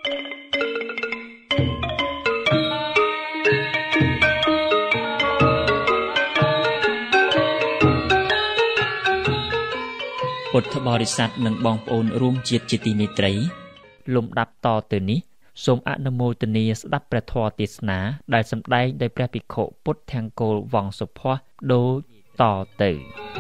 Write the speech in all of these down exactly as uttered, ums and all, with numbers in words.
ពុទ្ធបរិស័ទនិងបងប្អូនរួមជាតិជាទីមេត្រីលំដាប់តទៅនេះសូមអនុមោទនាស្ដាប់ព្រះធម៌ទេសនាដែលសម្ដែងដោយព្រះភិក្ខុពុទ្ធង្គោលវង្សសុភ័ក្រដូចតទៅ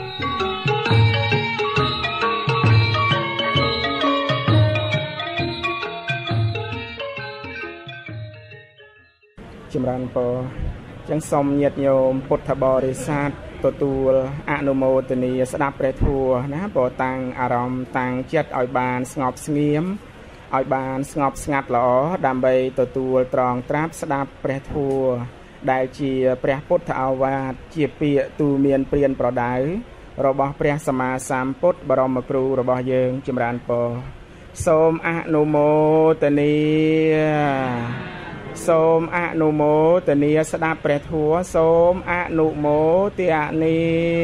ចម្រើនពរចឹងសូមញាតិញោមពុទ្ធបរិស័ទទទួលអនុមោទនាស្ដាប់ព្រះធម៌ណាព្រោះតាំងអារម្មណ៍តាំងចិត្តឲ្យបានស្ងប់ស្ងៀមឲ្យបានស្ងប់ស្ងាត់ល្អដើម្បីទទួលត្រង់ត្រាប់ស្ដាប់ព្រះធម៌ដែលជាព្រះពុទ្ធឱវាទជាពាក្យទូមានព្រានប្រដៅរបស់ព្រះសម្មាសម្ពុទ្ធបរមគ្រូរបស់យើងចម្រើនពរសូមអនុមោទនាសូមអនុមោទនាស្ដាប់ព្រះធម៌សូមអនុមោទនា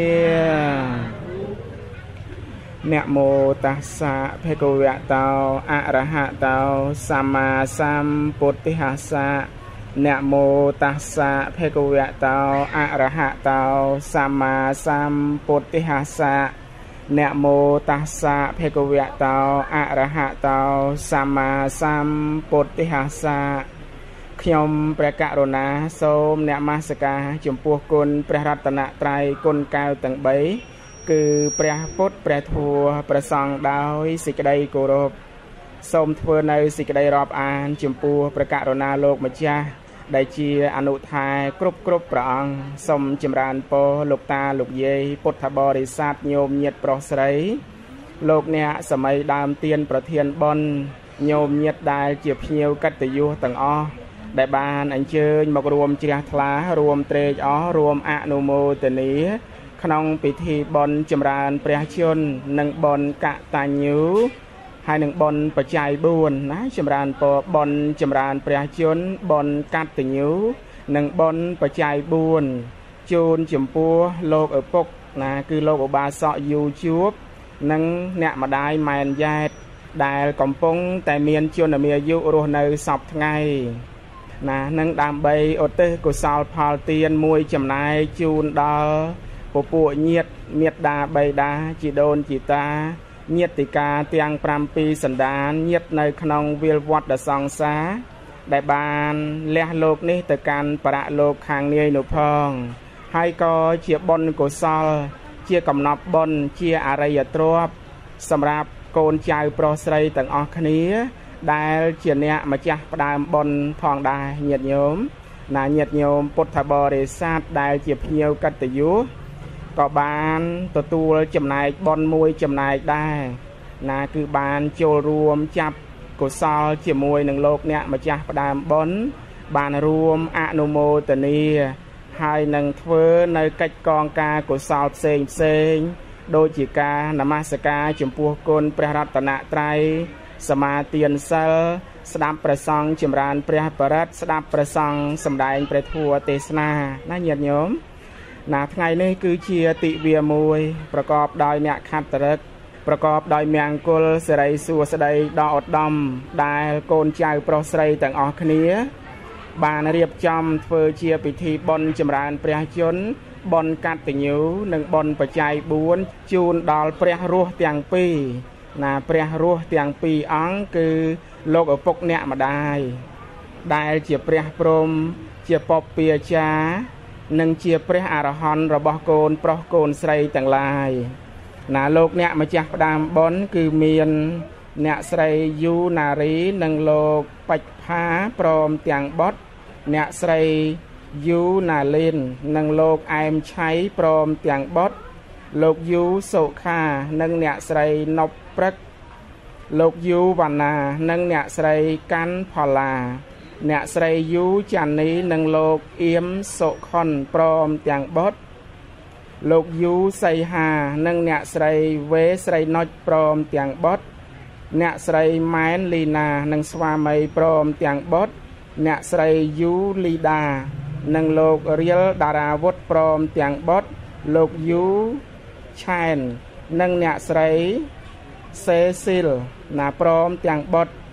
นะโมตัสสะภะคะวะโตอะระหะโตสัมมาสัมพุทธัสสะนะโมตัสสะภะคะวะโตอะระหะโตสัมมาสัมพุทธัสสะนะโมตัสสะภะคะวะโตอะระหะโตสัมมาสัมพุทธัสสะខ្ញុំព្រះករុណាសូមនមស្ការចំពោះគុណព្រះរតនត្រ័យគុណកែវទាំងបីគឺព្រះពុទ្ធព្រះធម៌ព្រះសង្ឃដោយសេចក្តីគោរពសូមធ្វើនៅសេចក្តីរាប់អានចំពោះព្រះករុណាលោកម្ចាស់ដែលជាអនុថែគ្រប់គ្រប់ព្រះអង្គសូមចម្រើនពរលោកតាលោកយាយពុទ្ធបរិស័ទញោមញាតិប្រុសស្រីលោកអ្នកសម័យដើមទៀនប្រធានបុណ្យញោមញាតិដែលជាភ្ញៀវកតញ្ញូទាំងអស់ដែលបានអញ្ជើញមករួមជ្រះថ្លារួមត្រេកអររួមអនុមោទនាក្នុងពិធីបុណ្យចម្រើនព្រះជន្មនិងបុណ្យកតញ្ញូហើយនឹងបុណ្យបច្ច័យបួនណាចម្រើនពរបុណ្យចម្រើនព្រះជន្មបុណ្យកតញ្ញូនិងបុណ្យបច្ច័យបួនជូនចំពោះលោកឪពុកណាគឺលោកឧបាសកយូជួបនិងអ្នកម្ដាយម៉ែនយ៉ែតដែលកំពុងតែមានជនមាយុរស់នៅសពថ្ងៃណានឹងដើម្បីឧទ្ទិសកុសលផលទានមួយចំណែកជូនដល់ពពួកញាតិមេត្តាបិតាជីដូនជីតាញាតិកាទាំងប្រាំពីរសន្តានញាតិនៅក្នុងវាលវត្តសង្សារដែលបានលះលោកនេះទៅកាន់បរលោកខាងនាយនោះផងហើយក៏ជាបុណ្យកុសលជាកំណប់បុណ្យជាអរិយទ្រព្យសម្រាប់កូនចៅប្រុសស្រីទាំងអស់គ្នាដែលជាអ្នកម្ចាស់ផ្ដើមបុណ្យផងដែរញាតិញោមណាញាតិញោមពុទ្ធបរិស័ទដែលជាភ្ញៀវកតញ្ញូក៏បានទទួលចំណែកបុណ្យមួយចំណែកដែរណាគឺបានចូលរួមចាប់កុសលជាមួយនឹងលោកអ្នកម្ចាស់ផ្ដើមបុណ្យបានរួមអនុមោទនាហើយនឹងធ្វើនៅកិច្ចកងការកុសលផ្សេងផ្សេងដូចជាការនមស្ការចំពោះគុណព្រះរតនត្រ័យសមាទានសិលស្ដាប់ព្រះសង្ឃចម្រើនព្រះបរិត្តស្ដាប់ព្រះសង្ឃសម្ដែងព្រះធម៌ទេសនាណាញាតិញោមណាថ្ងៃនេះគឺជាទិវាមួយប្រកបដោយអ្នកខត្តរិកប្រកបដោយមង្គលសិរីសួស្តីដ៏ឧត្តមដែលកូនចៅប្រុសស្រីទាំងអស់គ្នាបានរៀបចំធ្វើជាពិធីបុណ្យចម្រើនព្រះជន្មបុណ្យកតញ្ញូនិងបុណ្យបច្ច័យបួនជូនដល់ព្រះរស់ទាំងពីរណាព្រះរស់ទាំងពីរអង្គគឺលោកឪពុកអ្នកម្ដាយដែលជាព្រះព្រហ្មជាពពាចារ្យនិងជាព្រះអរហន្តរបស់កូនប្រុសកូនស្រីទាំងឡាយណាលោកអ្នកម្ចាស់ផ្ដើមបុណ្យគឺមានអ្នកស្រីយូណារីនិងលោកបច្ចផាព្រមទាំងបុត្រអ្នកស្រីយូណាលីននិងលោកអែមឆៃព្រមទាំងបុត្រលោកយូសុខានិងអ្នកស្រីណប់ព្រឹកលោកយូវណ្ណានិងអ្នកស្រីកាន់ផល្លាអ្នកស្រីយូចានីនិងលោកអៀមសុខុនព្រមទាំងបុត្រលោកយូសីហានិងអ្នកស្រីវេស្រីណុចព្រមទាំងបុត្រអ្នកស្រីម៉ែនលីណានិងស្វាមីព្រមទាំងបុត្រអ្នកស្រីយូលីដានិងលោករៀលតារាវុធព្រមទាំងបុត្រលោកយូឆែននិងអ្នកស្រីសេស៊ីលណាព្រមទាំងបុត្រ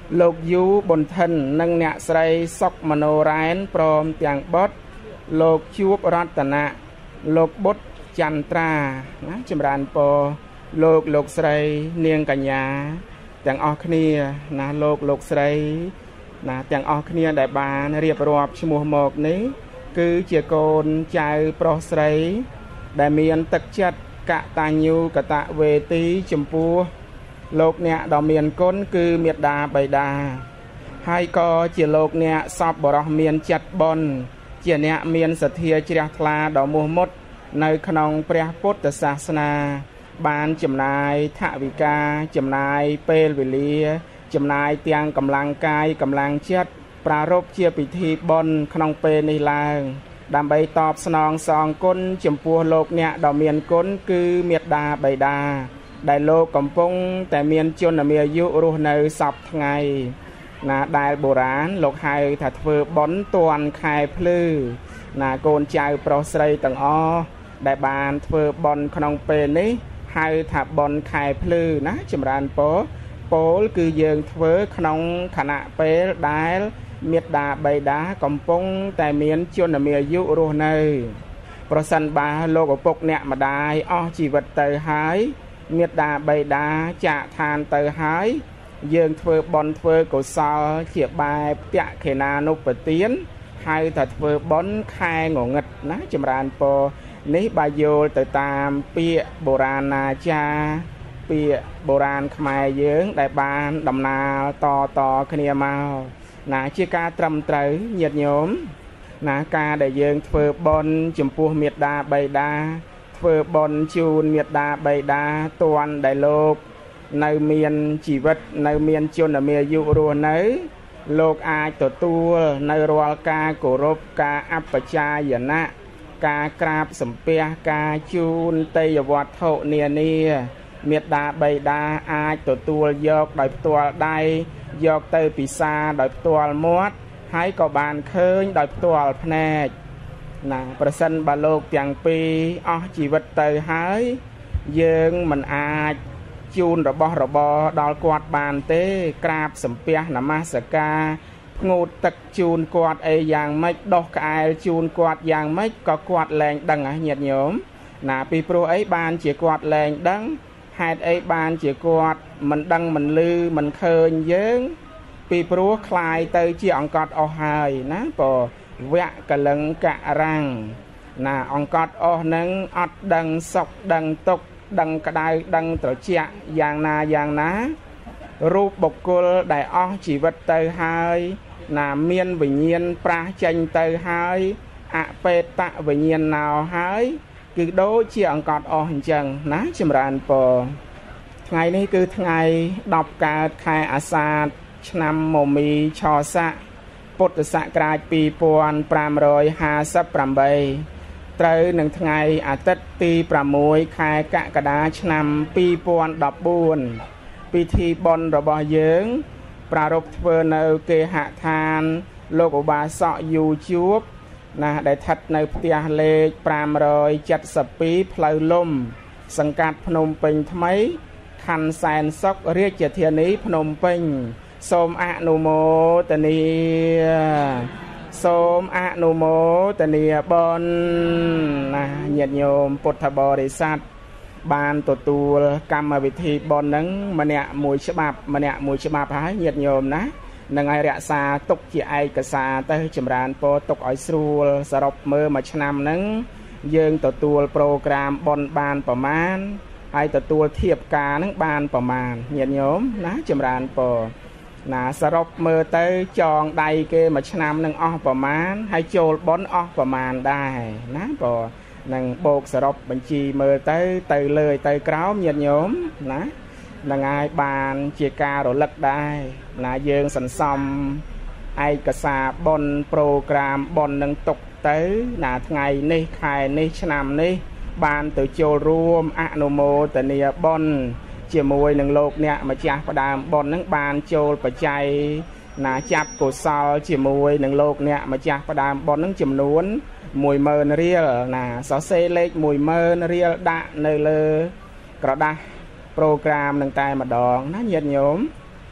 លោកយូប៊ុនថិននិងអ្នកស្រីសុកមโนរ៉ែនព្រមទាំងបុត្រលោកជួបរតនៈលោកបុត្រចន្ទ្រាណាចម្រើនពរលោកលោកស្រីនាងកញ្ញាទាំងអស់គ្នាណាលោកលោកស្រីណាទាំងអស់គ្នាដែលបានរៀបរាប់ឈ្មោះមកនេះគឺជាកូនចៅប្រុសស្រីដែលមានទឹកចិត្តកតញ្ញូកតវេទីចំពោះលោកអ្នកដ៏មានគុណគឺមេត្តាបិតាហើយក៏ជាលោកអ្នកសពបរោះមានចិត្តបុណ្យជាអ្នកមានសទ្ធាជ្រះថ្លាដ៏មោះមុតនៅក្នុងព្រះពុទ្ធសាសនាបានចំណាយថវិកាចំណាយពេលវេលាចំណាយទាំងកម្លាំងកាយកម្លាំងចិត្តប្រារព្ធជាពិធីបុណ្យក្នុងពេលនេះឡើងដើម្បីតបស្នងសងគុណចំពោះលោកអ្នកដ៏មានគុណគឺមេត្តាបិតាដែលលោកកំពុងតែមានជនមាយុរស់នៅសពថ្ងៃណាដែលបុរាណលោកហៅថាធ្វើបុណ្យទាន់ខែភ្លឺណាកូនចៅប្រុសស្រីទាំងអស់ដែលបានធ្វើបុណ្យក្នុងពេលនេះហៅថាបុណ្យខែភ្លឺណាចម្រើនពរពោលគឺយើងធ្វើក្នុងខណៈពេលដែលមេត្តាបិតាកំពុងតែមានជនមាយុរស់នៅប្រសិនបើលោកឪពុកអ្នកម្ដាយអស់ជីវិតទៅហើយមេត្តាបិតាចាកឋានទៅហើយយើងធ្វើបុណ្យធ្វើកុសលជាបែបតក្ខេណានុប្បទានហៅថាធ្វើបុណ្យខែងងឹតណាចម្រើនពរនេះបើយល់ទៅតាមពាក្យបុរាណាចារ្យពាក្យបុរាណខ្មែរយើងដែលបានដំណាលតតគ្នាមកណាជាការត្រឹមត្រូវញាតិញោមណាការដែលយើងធ្វើបុណ្យចំពោះមេត្តាបិតាធ្វើបុណ្យជូនមេត្តាបិតាទាន់ដែលលោកនៅមានជីវិតនៅមានជនមាយុរស់នៅលោកអាចទទួលនៅរាល់ការគោរពការអបជាយណៈការក្រាបសំពះការជូនទេយ្យវត្ថុនានាមេត្តាបិតាអាចទទួលយកដោយផ្ទាល់ដៃយកទៅពិសាដោយផ្ទាល់មាត់ហើយក៏បានឃើញដោយផ្ទាល់ភ្នែកណាប្រសិនបើលោកទាំងពីរអស់ជីវិតទៅហើយយើងមិនអាចជូនរបស់របរដល់គាត់បានទេក្រាបសំពះនមស្ការផ្ងូតទឹកជូនគាត់អីយ៉ាងម៉េចដោះក្អែលជូនគាត់យ៉ាងម៉េចក៏គាត់លែងដឹងញាតិញោមណាពីព្រោះអីបានជាគាត់លែងដឹងហេតុអីបានជាគាត់មិនដឹងមិនឮមិនឃើញយើងពីព្រោះคลายទៅជាអង្កត់អស់ហើយណាបើវៈកលឹងករាំងណាអង្កត់អស់នឹងអត់ដឹងសុខដឹងទុក្ខដឹងក្តៅដឹងត្រជាក់យ៉ាងណាយ៉ាងណារូបបុគ្គលដែលអស់ជីវិតទៅហើយណាមានវិញ្ញាណប្រះចេញទៅហើយអបេតវិញ្ញាណណោហើយគឺដូចជាអង្កត់អស់អញ្ចឹងណាចម្រើនពរថ្ងៃនេះគឺថ្ងៃដប់កើតខែអាសាឍឆ្នាំមមីឆស័កពុទ្ធសករាជពីរពាន់ប្រាំរយហាសិបប្រាំបីត្រូវនឹងថ្ងៃអាទិត្យទីប្រាំមួយខែកក្កដាឆ្នាំពីរពាន់ដប់បួនពិធីបុណ្យរបស់យើងប្រារព្ធធ្វើនៅគេហដ្ឋានលោកឧបាសកយូជួបណាដែលស្ថិតនៅផ្ទះលេខប្រាំរយចិតសិបពីរផ្លូវលំសង្កាត់ភ្នំពេញថ្មីខណ្ឌសែនសុខរាជធានីភ្នំពេញសូមអនុមោទនាសូមអនុមោទនាបុណ្យណាញាតិញោមពុទ្ធបរិស័ទបានទទួលកម្មវិធីបុណ្យហ្នឹងម្នាក់មួយច្បាប់ម្នាក់មួយច្បាប់ហើយញាតិញោមណានឹងឲ្យរក្សាទុកជាឯកសារទៅចម្រើនពរទុកឲ្យស្រួលសរុបមើលមួយឆ្នាំហ្នឹងយើងទទួលប្រូក្រាមបុណ្យបានប្រមាណហើយទទួលធៀបការហ្នឹងបានប្រមាណញាតិញោមណាចម្រើនពរណាសរុបមើលទៅចងដៃគេមួយឆ្នាំនឹងអស់ប្រមាណហើយចូលបុណ្យអស់ប្រមាណដែរណាបើនឹងបូកសរុបបញ្ជីមើលទៅទៅលើទៅក្រោមញាតិញោមណានឹងហើយបានជាការរលឹកដែរណាយើងសន្សំឯកសារបុណ្យប្រូក្រាមបុណ្យនឹងទុកទៅណាថ្ងៃនេះខែនេះឆ្នាំនេះបានទៅចូលរួមអនុមោទនាបុណ្យជាមួយនឹងលោកអ្នកម្ចាស់ផ្ដើមបុណ្យនឹងបានចូលបច្ច័យណាចាប់កុសលជាមួយនឹងលោកអ្នកម្ចាស់ផ្ដើមបុណ្យនឹងចំនួនមួយម៉ឺនរៀលណាសរសេរលេខមួយម៉ឺនរៀលដាក់នៅលើក្រដាសប្រូក្រាមនឹងតែម្ដងណាញាតិញោម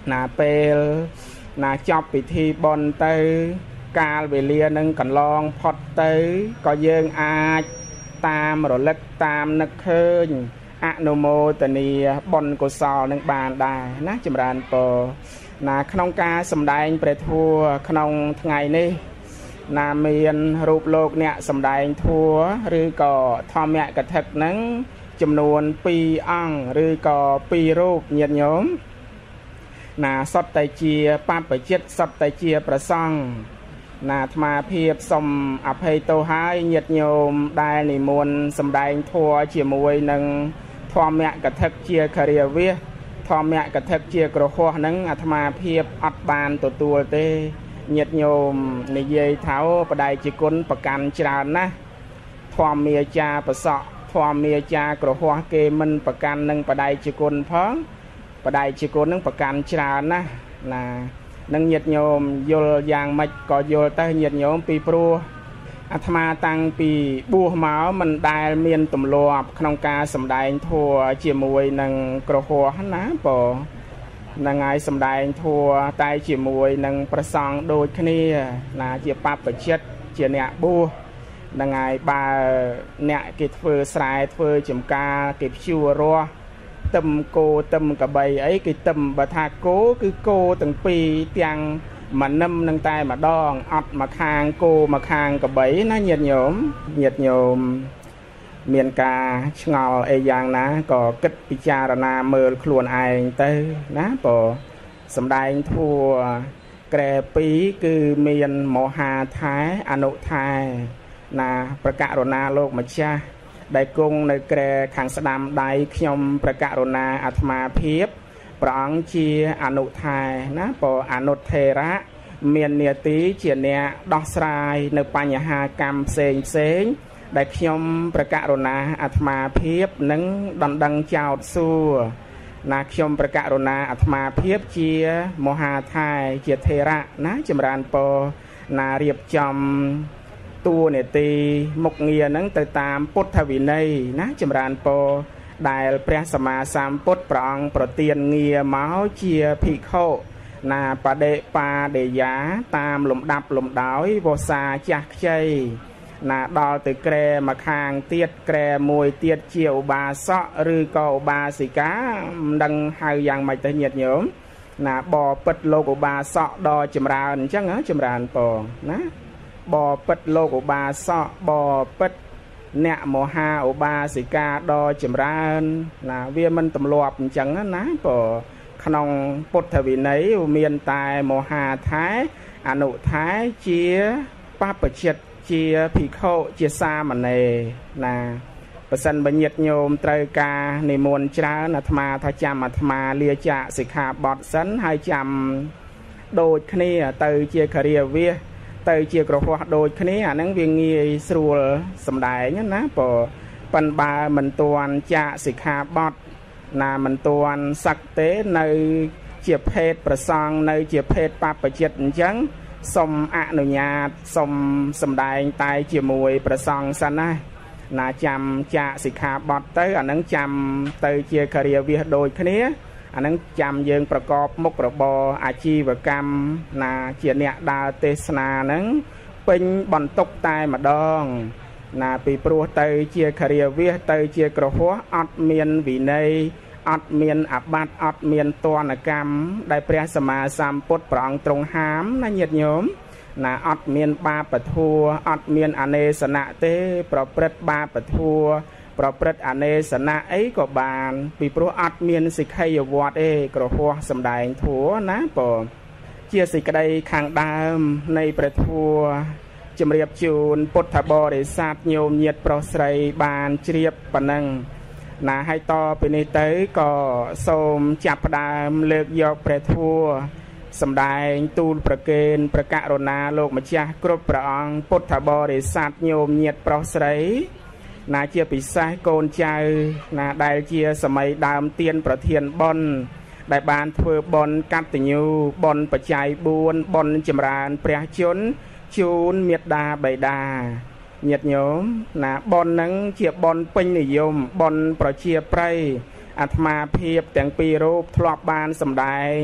ណាពេលណាចប់ពិធីបុណ្យទៅកាលវេលានឹងកន្លងផុតទៅក៏យើងអាចតាមរលឹកតាមនឹកឃើញអនុមោទនាបុណ្យកុសលនឹងបានដែរណាចម្រើនពរណាក្នុងការសម្ដែងព្រះធម៌ក្នុងថ្ងៃនេះណាមានរូបលោកអ្នកសម្ដែងធម៌ឬក៏ធម្មកថានឹងចំនួនពីរអង្គឬក៏ពីររូបញាតិញោមណាសុទ្ធតែជាបព្វជិតសុទ្ធតែជាប្រសង្ឃណាអាត្មាភាពសូមអភ័យទោសហើយញាតិញោមដែលនិមន្តសម្ដែងធម៌ជាមួយនឹងធម្មកថាជាគរិយាវាសធម្មកថាជាក្រហោះហ្នឹងអាត្មាភាពអត់បានទទួលទេញាតិញោមនិយាយថាបដិជាគុណប្រកាន់ច្រើនណាស់ធម្មាចាប្រសក់ធម្មាចាក្រហោះគេមិនប្រកាន់នឹងបដិជាគុណផងបដិជាគុណនឹងប្រកាន់ច្រើនណាស់ណានឹងញាតិញោមយល់យ៉ាងម៉េចក៏យល់ទៅញាតិញោមពីព្រោះអាត្មាតាំងពីបួសមកមិនដែលមានទម្លាប់ក្នុងការសម្ដែងធម៌ជាមួយនឹងក្រហោះណាបើនឹងហើយសម្ដែងធម៌តែជាមួយនឹងប្រសង់ដូចគ្នាណាជាបព្វជិតជាអ្នកបួសនឹងហើយបើអ្នកគេធ្វើស្រែធ្វើចំការគេភ្ជួររស់ទឹមគោទឹមកបីអីគេទឹមបើថាគោគឺគោទាំងពីរទាំងមកនឹមនឹងតែម្ដងអត់មកខាងគោមកខាងកបីណាញាតិញោមញាតិញោមមានការឆ្ងល់អីយ៉ាងណាក៏គិតពិចារណាមើលខ្លួនឯងទៅណាបើសម្ដែងធัวក្រែពីរគឺមានមហាថែអនុថែណាប្រករុណាលោកម្ចាស់ដែលគង់នៅក្រែខាងស្ដាំដៃខ្ញុំប្រករុណាអាត្មាភាពព្រះអង្គជាអនុថែណាបើអនុថេរៈមាននាទីជាអ្នកដោះស្រាយនៅបញ្ហាកម្មផ្សេងផ្សេងដែលខ្ញុំប្រករុណាអាត្មាភាពនឹងដណ្ដឹងចោតសួរណាខ្ញុំប្រករុណាអាត្មាភាពជាមហាថែជាថេរៈណាចម្រើនពរណារៀបចំតួនាទីមុខងារហ្នឹងទៅតាមពុទ្ធវិន័យណាចម្រើនពរដែលព្រះសម្មាសម្ពុទ្ធព្រះអង្គប្រទានងារមកជាភិក្ខុណាបដិបាដេយាតាមលំដាប់លំដោយវោសាចាស់ខ្ចីណាដល់ទៅក្រែមកខាងទៀតក្រែមួយទៀតជាឧបាសកឬក៏ឧបាសិកាមិនដឹងហៅយ៉ាងម៉េចទៅញាតិញោមណាបពិតលោកឧបាសកដល់ចម្រើនអញ្ចឹងចម្រើនពរណាបពិតលោកឧបាសកបពិតអ្នកមហាឧបាសិកាដ៏ចម្រើនណាវាមិនទម្លាប់អញ្ចឹងណាបើក្នុងពុទ្ធវិន័យមានតែមហាថែអនុថែជាបព្វជិតជាភិក្ខុជាសាមណេរណាប្រសិនបើញាតិញោមត្រូវការនិមន្តច្រើនអាត្មាថាចាំអាត្មាលាចាកសិក្ខាបទសិនហើយចាំដូចគ្នាទៅជាគរិយាវាសទៅជាក្រហោះដូចគ្នាអាហ្នឹងវាងាយស្រួលសម្ដែងណាបើប៉ុន្តែបើមិនទាន់ចាកសិក្ខាបទណាមិនទាន់សឹកទេនៅជាភេទប្រសង់នៅជាភេទបព្វជិតអញ្ចឹងសូមអនុញ្ញាតសូមសម្ដែងតែជាមួយប្រសង់សិនណាណាចាំចាកសិក្ខាបទទៅអាហ្នឹងចាំទៅជាគរិយាវាសដូចគ្នាអាហ្នឹងចាំយើងប្រកបមុខរបរអាជីវកម្មណាជាអ្នកដើរទេសនាហ្នឹងពេញបន្ទុកតែម្ដងណាពីព្រោះទៅជាគរិយាវាសទៅជាក្រហោះអត់មានវិន័យអត់មានអាបត្តិអត់មានទណ្ឌកម្មដែលព្រះសម្មាសម្ពុទ្ធព្រះអង្គទ្រង់ហាមណាញាតិញោមណាអត់មានបាបធัวអត់មានអនេសនៈទេប្រព្រឹត្តបាបធัวប្រព្រឹត្តអនេសនៈអីក៏បានពីព្រោះអត់មានសិក្ខីវត្តទេក្រហោះសំដែងធัวណាបើជាសេចក្តីខាងដើមនៃព្រះធัวជំរាបជូនពុទ្ធបរិស័ទញោមញាតិប្រុសស្រីបានជ្រាបប៉ុណ្ណឹងណាហើយតពីនេះទៅក៏សូមចាប់ផ្ដើមលើកយកព្រះធัวសម្ដែងទូលប្រគេនព្រះករុណាលោកម្ចាស់គ្រប់ព្រះអង្គពុទ្ធបរិស័ទញោមញាតិប្រុសស្រីណាជាពិសេសកូនចៅណាដែលជាសម័យដើមទានប្រធានបុណ្យដែលបានធ្វើបុណ្យកតញ្ញូបុណ្យបច្ច័យបួនបុណ្យចម្រើនព្រះជន្មជូនមេត្តាបិតាញាតិញោមណាបុណ្យហ្នឹងជាបុណ្យពេញនិយមបុណ្យប្រជាប្រិយអាត្មាភាពទាំងពីររូបធ្លាប់បានសម្ដែង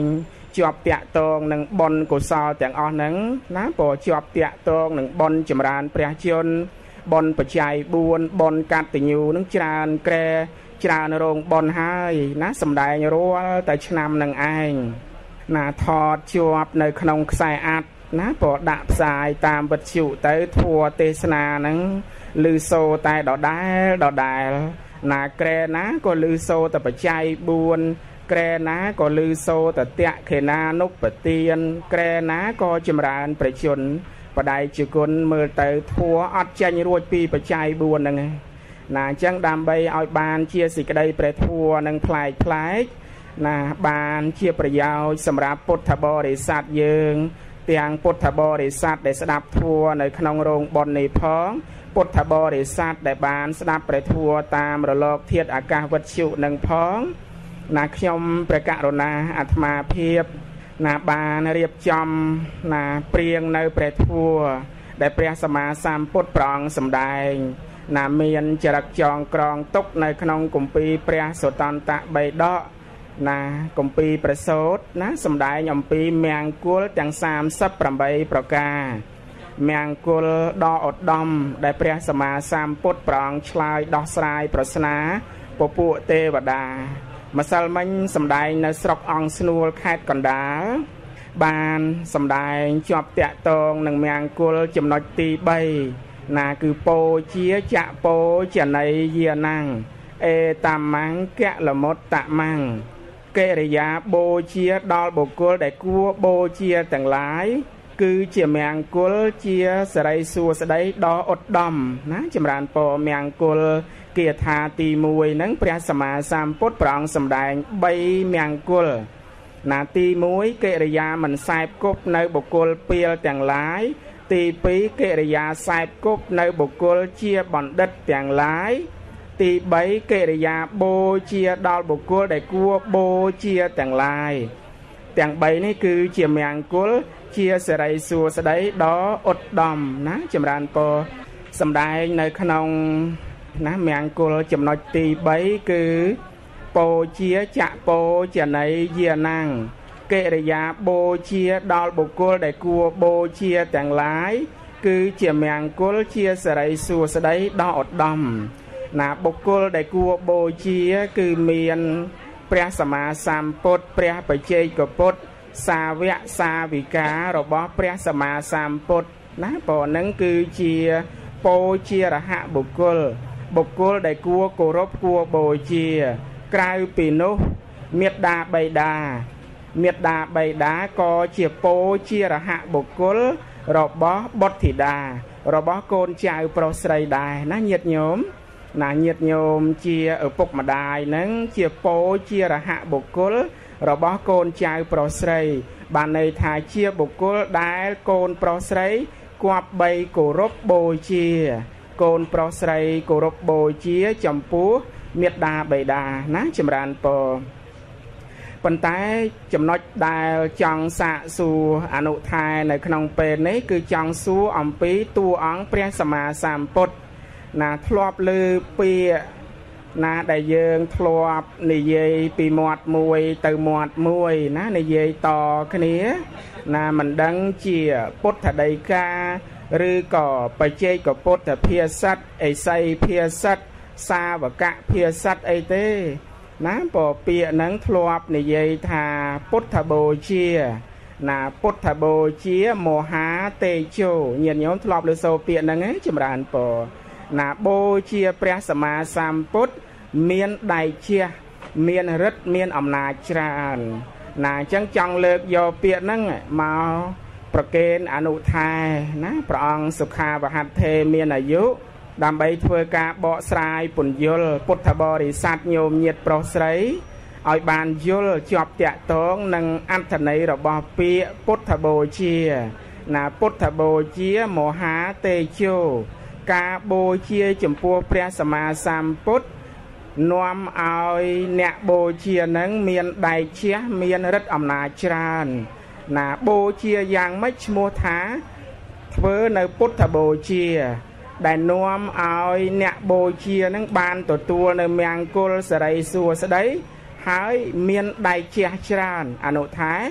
ជាប់តាក់ទងនឹងបុណ្យកុសលទាំងអស់ហ្នឹងណាព្រោះជាប់តាក់ទងនឹងបុណ្យចម្រើនព្រះជន្មបុណ្យបច្ច័យបួនបុណ្យកតញ្ញូនឹងច្រើនក្រែច្រើនរោងបុណ្យហើយណាសំដែងរាល់តែឆ្នាំនឹងឯងណាថតជាប់នៅក្នុងខ្សែអាត់ណាព្រោះដាក់ផ្សាយតាមវិទ្យុទៅធัวទេសនាហ្នឹងឮសូរតែដដែលដដែលណាក្រែណាក៏ឮសូរតែបច្ច័យបួនក្រែណាក៏ឮសូរតែតក្ខេណានុបទានក្រែណាក៏ចម្រើនព្រះជន្មបដិជាគុណមើលទៅធัวអត់ចាញ់រួចពីបច្ច័យបួនហ្នឹងណាអញ្ចឹងដើម្បីឲ្យបានជាសេចក្តីព្រះធัวនឹងប្លែកប្លែកណាបានជាប្រយោជន៍សម្រាប់ពុទ្ធបរិស័ទយើងទាំងពុទ្ធបរិស័ទដែលស្ដាប់ធัวនៅក្នុងរោងបុណ្យនេះផងពុទ្ធបរិស័ទដែលបានស្ដាប់ព្រះធัวតាមរលកធាតុអាកាសវិទ្យុនឹងផងណាខ្ញុំព្រះករុណាអាត្មាភាពណាបានរៀបចំណាព្រៀងនៅព្រះធัวដែលព្រះសម្មាសម្ពុទ្ធព្រះអង្គសម្ដែងណាមានចរិតចងក្រងទុកនៅក្នុងគម្ពីរព្រះសុត្តន្តបិដកណាគម្ពីរព្រះសូត្រណាសម្ដែងអំពីមង្គលទាំងសាមសិបប្រាំបីប្រការមង្គលដ៏ឧត្តមដែលព្រះសម្មាសម្ពុទ្ធព្រះអង្គឆ្លើយដោះស្រាយប្រស្នាពពួកទេវតាម្សិលមិញសម្ដែងនៅស្រុកអង្គស្នួលខេត្តកណ្ដាលបានសម្ដែងជាប់តាក់ទងនឹងមង្គលចំណុចទីបីណាគឺពោជាចៈពោចន័យយាណាំងអេតាមាំងកលមុតតមាំងកិរិយាបូជាដល់បុគ្គលដែលគួរបូជាទាំងឡាយគឺជាមង្គលជាសិរីសួស្តីដ៏ឧត្តមណាចម្រើនពរមង្គលគាថាទីមួយហ្នឹងព្រះសម្មាសម្ពុទ្ធព្រះអង្គសម្ដែងបីមង្គលណាទីមួយកិរិយាមិនសែបគប់នៅបុគ្គលពាលទាំងឡាយទីពីរកិរិយាសែបគប់នៅបុគ្គលជាបណ្ឌិតទាំងឡាយទីបីកិរិយាបូជាដល់បុគ្គលដែលគួរបូជាទាំងឡាយទាំងបីនេះគឺជាមង្គលជាសិរីសួស្តីដ៏ឧត្តមណាចម្រើនពរសម្ដែងនៅក្នុងណាមង្គលចំណុចទីបីគឺពោជាចៈពោចន័យយាណាំងកិរិយាបូជាដល់បុគ្គលដែលគួរបូជាទាំងឡាយគឺជាមង្គលជាសិរីសួស្តីដ៏ឧត្តមណាបុគ្គលដែលគួរបូជាគឺមានព្រះសម្មាសម្ពុទ្ធព្រះបច្ចេកពុទ្ធសាវកសាវិការបស់ព្រះសម្មាសម្ពុទ្ធណាព្រោះហ្នឹងគឺជាពោជារហៈបុគ្គលបុគ្គលដែលគួរគោរពគួរបូជាក្រៅពីនោះមេត្តាបិតាមេត្តាបិតាក៏ជាពោជារហៈបុគ្គលរបស់បុត្រធីតារបស់កូនចៅប្រុសស្រីដែរណាញាតិញោមណាញាតិញោមជាឪពុកម្ដាយហ្នឹងជាពោជារហៈបុគ្គលរបស់កូនចៅប្រុសស្រីបានន័យថាជាបុគ្គលដែលកូនប្រុសស្រីគប្បីគោរពបូជាកូនប្រុសស្រីគោរពបូជាចំពោះមេត្តាបិតាណាចម្រើនពរប៉ុន្តែចំណុចដែលចង់សាកសួរអនុថែនៅក្នុងពេលនេះគឺចង់សួរអំពីតួអង្គព្រះសម្មាសម្ពុទ្ធណាធ្លាប់លើពាក្យណាដែលយើងធ្លាប់និយាយពីមាត់មួយទៅមាត់មួយណានិយាយតគ្នាណាមិនដឹងជាពុទ្ធដីកាឬក៏បច្ចេកពុទ្ធភាសិតអេសីភាសិតសាវកភាសិតអីទេណាព្រោះពាក្យហ្នឹងធ្លាប់និយាយថាពុទ្ធបូជាណាពុទ្ធបូជាមហាតេជោញាតិញោមធ្លាប់លើសូរពាក្យហ្នឹងឯងចម្រើនពរណាបូជាព្រះសម្មាសម្ពុទ្ធមានដៃជះមានឫទ្ធិមានអំណាចច្រើនណាអញ្ចឹងចង់លើកយកពាក្យហ្នឹងមកប្រគេនអនុថែណាព្រះអង្គសុខាវហត្ថេមានអាយុដើម្បីធ្វើការបកស្រាយពន្យល់ពុទ្ធបរិស័ទញោមញាតិប្រុសស្រីឲ្យបានយល់ជាប់តាក់ទងនឹងអត្ថន័យរបស់ពាក្យពុទ្ធបូជាណាពុទ្ធបូជាមហាតេជោការបូជាចំពោះព្រះសម្មាសម្ពុទ្ធនាំឲ្យអ្នកបូជានឹងមានដៃជះមានឫទ្ធិអំណាចច្រើនណាបូជាយ៉ាងម៉េចឈ្មោះថាធ្វើនៅពុទ្ធបូជាដែលនាំឲ្យអ្នកបូជានឹងបានទទួលនៅមង្គលសិរីសួស្តីហើយមានដៃជះច្រើនអនុថែ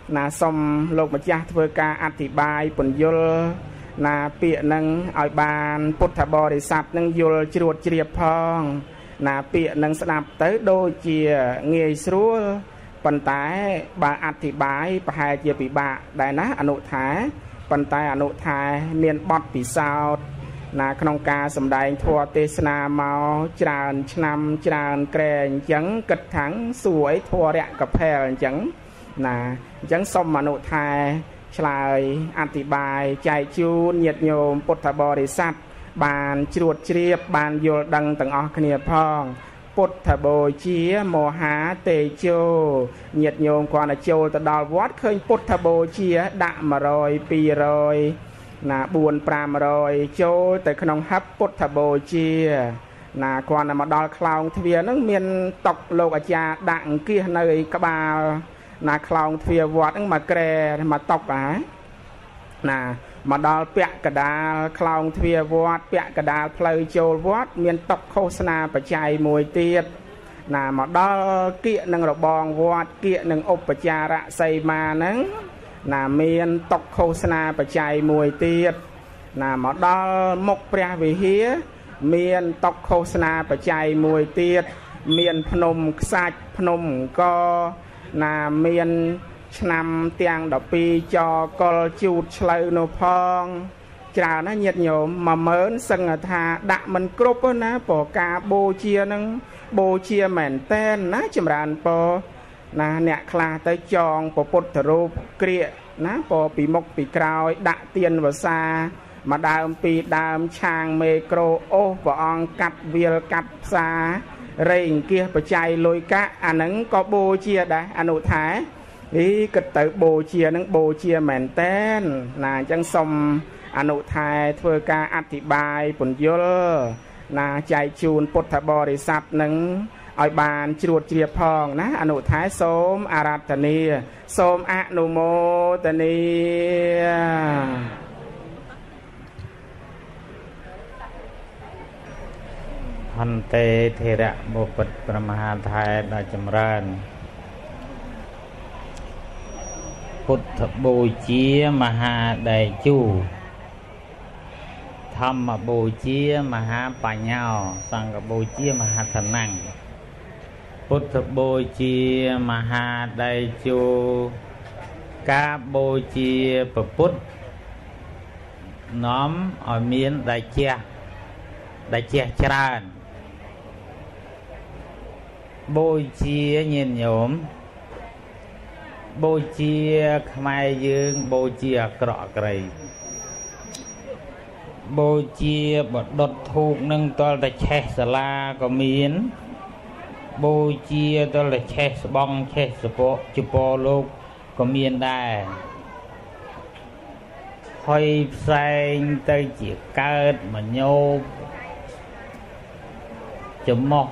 là xong lục mà cha thưa ca át thì bài bẩn vô là bịa nâng ở bàn bút thả bò để sạch nâng vô chuột chìa phong là bịa nâng sạp tới đôi chìa nghề srua bần tái bà át thì bài bà hai chìa bị bạ đại ná ở nội thái bần tái ở nội thái miền bọt bị sao là khăn ca sầm đại thua tê sna máu tràn năm tràn kèn trắng cật thắng suối thua rẽ cặp hè trắng là trắng xong mà nội thái lại anti bài chạy chu nhiệt nhôm bột thả bò để sạch bàn chuột chiếp bàn vô đăng tầng o khnia phong bột thả bò chia mồ há tê chô nhiệt nhôm còn là chô ta đào vót khơi bột thả bò chia đạm mà rồi pi rồi là buồn pram rồi chô tại khăn hấp bột thả bò chia là còn là mà đào clown thì nó miền tộc lô ở cha đặng kia nơi các bà là clown thì vót mà kè mà tộc á là mà đào bẹt cả đá clown thì vót bẹt cả đá play chô vót miền tộc khô na bạch chạy mùi tiệt là mà đào kia nâng rồi bong vót kia nâng ốp bạch cha rạ xây mà nâng là miền tộc khô na bạch chạy mùi tiệt là mà đào mộc bè về hía miền tộc khô na bạch chạy mùi tiệt miền phnom sạch phnom co là miền năm tiếng đọc pi cho con chuột chơi nô phong chào nó nhiệt nhộm mà mớn sân tha đã mình cướp á bỏ cả bô chia nâng bô chia mền tên ná chìm ràn po là nẹt khla tới tròn po bột thô kia ná po bị mốc bị cào đã tiền vào xa mà đàm pi đàm chàng micro ô và on cắt viền cắt xa rình kia và chạy lôi cá anh nâng có bô chia đã anh nội thái ý kịch tự bồ chia nâng bồ chia mẹn tên là chân sông anh nội thái thưa ca át thị bài bồn vô là chạy chùn bột thả bò để sạch nâng ở bàn chuột chìa phong ná anh nội thái xôm aratani xôm anomotani hành tê thề rạ bộ bật brahma thái đã chấm ran Phật bồ chia maha đại chu tham bồ chia maha pa nhau sang bồ chia maha thần năng Phật bồ chia maha đại chu ca bồ chia Phật nóm ở miền đại chia đại chia tràn bồ chia nhìn nhổm bồ chia khai dương bồ chia cọ cây bồ chia bật đột thuộc nâng to là che sala có miến bồ chia to là che bong che spo chupo lục có miến đài hơi xanh tay chỉ cát mà nhô chấm mọc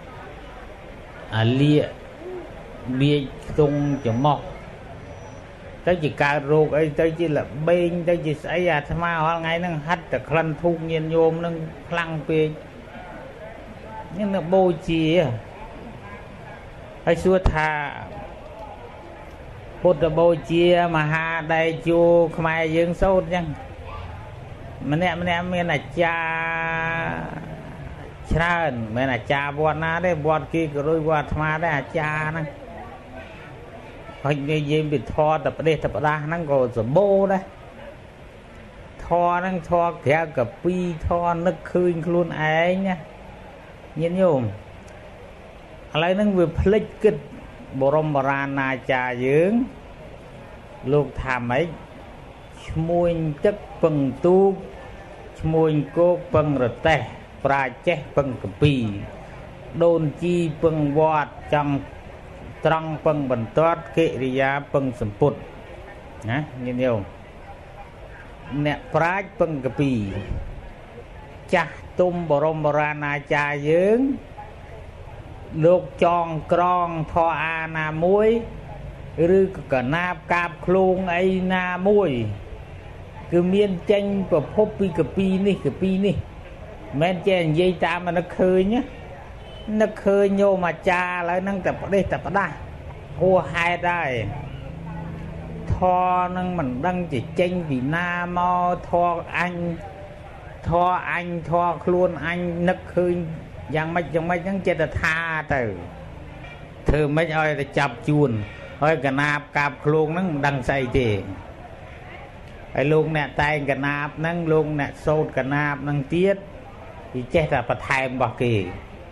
à lia bia tung chấm mọc tới chỉ cà rốt ấy tới chỉ là bên tới chỉ xảy ra tham hoa ngày nó hắt từ khăn thu nhiên nhôm nó lăng về nhưng nó bôi chia hay xua thà bột bôi chia mà ha đây chua khai dương sâu chăng mà nè mà nè mình là cha cha mình là cha bọt na đấy bọt kia rồi bọt mà đấy cha nè hồi như gì bị thò tập đây tập ra nó còn rồi bô đấy thò nó thò kéo cà pi thò nó khơi luôn ấy nha nhìn nhôm lấy nó vừa plek kịch borom barana trà dưỡng lục tham ấy mùi chất phần tu mùi cô phần rồi tè pra chết phần cà pi đôn chi phần bọt trong trăng phần bẩn toát kệ đi ra phần sầm put nhá nhìn nhiều nè pra phần cà pi cha tum borom barana trà dưỡng lục tròn tròn thọ a na muối rư cả nạp cạp khung ấy na muối cứ miên tranh và phốp pi cà pi ní cà pi ní men chen dây ta mà nó khơi nhá nó khơi nhô mà cha lại năng tập đây tập đây hô hai đây thò nâng mình đăng chỉ tranh vì na mò thò anh thò anh thò luôn anh nức khơi giang mấy trong mấy những chết là tha từ thử mấy ơi là chập chuồn ơi cả nạp cạp luôn nó đăng say thì ai luôn nè tay cả nạp nâng luôn nè sốt cả nạp nâng tiết thì chết là phải thèm bạc kỳ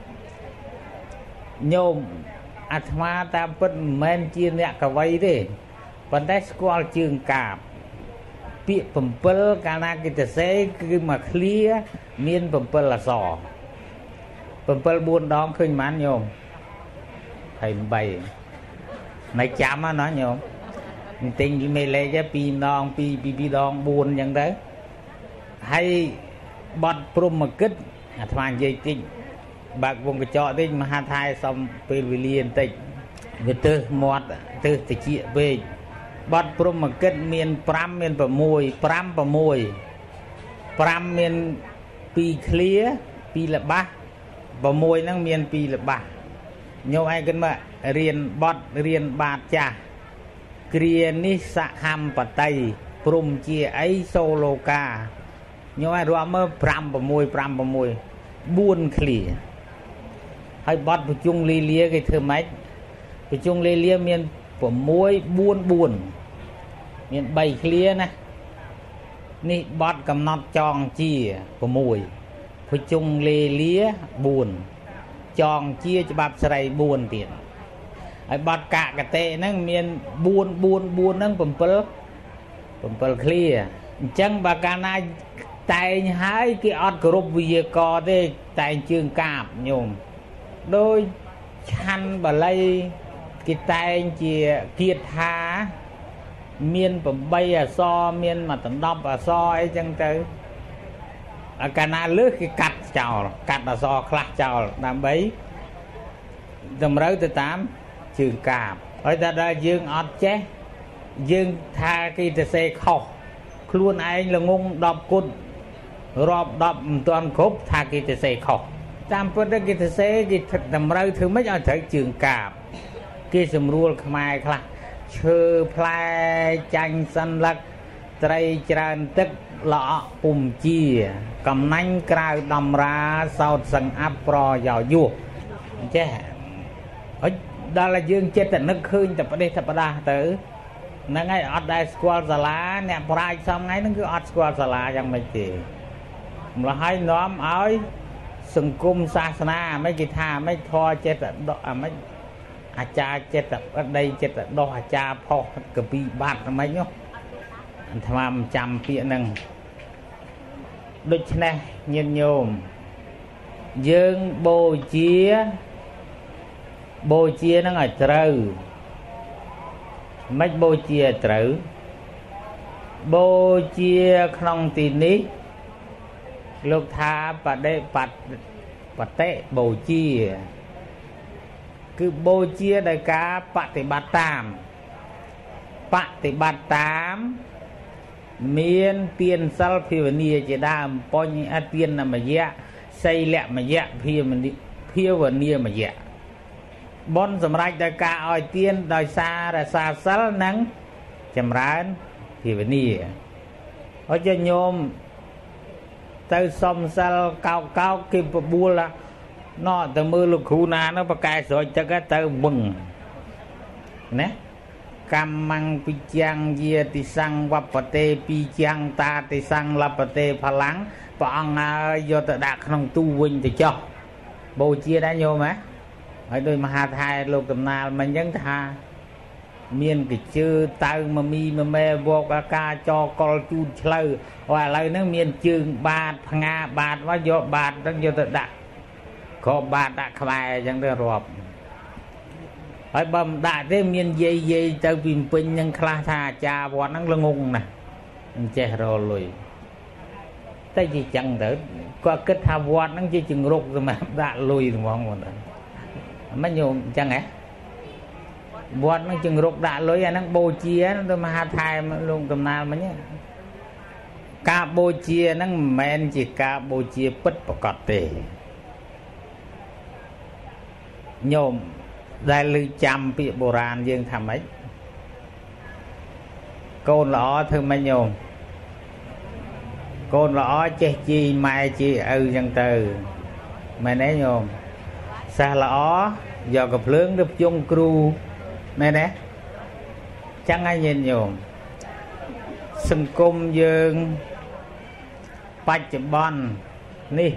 nhôm Atma ta phân men chia nè cả vây đi vấn đề squal trường cạp bị phẩm pơ cả na cái tờ xe cứ mà clear miên phẩm pơ là sò phẩm pơ buôn đón khơi mán nhôm thầy bày này chạm á nói nhôm tình gì mày lấy cho pi đòn pi pi pi đòn buồn chẳng đấy hay bật prom mà kích Atma dây tinh bạc vùng cái chợ tinh mà hai thai xong về liền tinh về từ một từ từ chị về bắt prom mà kết miền pram miền bờ môi pram bờ môi pram miền pi clear pi là ba bờ môi năng miền pi là ba nhau ai cần mà riêng bắt riêng bát cha kriya ni sa ham patai prom chia ấy solo ca nhau ai rùa mơ pram bờ môi pram bờ môi buôn clear hay bắt một chung lia lia cái thơ máy một chung lia lia miền của môi buôn buồn miền bảy clear nè ní bắt cầm nọt tròn chia của môi một chung lia lia buồn tròn chia cho bắp sài buồn tiền hay bắt cả cái tệ nó miền buồn buồn buồn nó bầm bơ bầm bơ clear chẳng bà ca na tay hai cái ọt group về co đây tay trường cạp nhôm đôi chăn bà lây cái tay chìa kiệt há miên bầm bay à so miên mà tận đọc à so ấy chẳng tới à cả na lướt cái cắt chào cắt à so khắc chào làm bấy tầm rơi từ tám trường cạp ở ta ra dương ọt chế dương tha cái tờ xe khóc luôn anh là ngung đọc cút rộp đọc toàn khúc tha cái tờ xe khóc tam phân đó cái thứ xe cái thật tầm rơi thứ mấy ở thời trường cạp cái sầm ruột mai khla chơ plai chanh xanh lắc trai tràn tức lọ bùm chia cầm nanh cào đầm ra sau sân áp pro vào vua chứ ở đó là dương chết tận nước khơi tập ở đây tập ở đây tử nó ngay ở đây squat lá nè prai xong ngay nó cứ ở squat lá chẳng mấy gì là hai nhóm ơi sừng cung sa na mấy cái tha mấy tho chết đó mấy à cha chết ở đây chết đó à cha phò cái bị bạt mấy nhá tham chăm phía nâng đôi này nhìn nhôm dương bồ chia bồ chia nó ở trừ mấy bồ chia trừ bồ chia không tin ní lúc tha và đây bạch và tệ bồ chia cứ bồ chia đại ca bạch thì bạch tam bạch thì bạch tam miền tiền sal phi nia chỉ đam coi như tiền là mà dạ xây lẹ mà dạ phi mình đi phi và nia mà dạ bon sầm rạch đại ca oi tiền đòi xa là xa sal nắng chầm rán phi và nia ở cho nhôm tới xóm sao cao cao kim bùa là nó từ mưa lục khu na nó bạc cài rồi cho cái tới bừng nè cam măng pi chang dia ti sang vapate pi chang ta ti sang lapate phalang pang do tự đạtក្នុងtuវិញទៅចុះបូជាដែរញោមហ៎ហើយដោយមហាថៃលោកដំណាលមិនអញ្ចឹងថាមានកិជើតៅមមីមមែវកអាកាចកលជូនឆ្លៅហើយឥឡូវហ្នឹងមានជើងបាតផ្ងាបាតមកយកបាតហ្នឹងយកទៅដាក់ក៏បាតដាក់ក្បែរអញ្ចឹងទៅរាប់ហើយបើមិនដាក់ទេមានយាយយាយទៅពីពេញហ្នឹងខ្លះថាអាចារ្យវត្តហ្នឹងល្ងងណាស់អញ្ចេះរលុយតែជាចឹងទៅគាត់គិតថាវត្តហ្នឹងជាជំរុកសម្រាប់ដាក់លុយហ្មងមិនញោមអញ្ចឹងហ៎វត្តនឹងជំរុកដាក់លុយអាហ្នឹងបូជាទៅមហាថែលោកដំណាលមិញការបូជាហ្នឹងមិនមែនជាការបូជាពិតប្រកបទេញោមដែលឮចាំពាក្យបុរាណយើងថាម៉េច côn lõ thưa mấy nhôm côn lõ chết chi mai chi ừ dân từ mày nấy nhôm xa lõ do gặp lớn được chung cru mày nè chẳng ai nhìn nhôm sừng cung dương bạch bon ní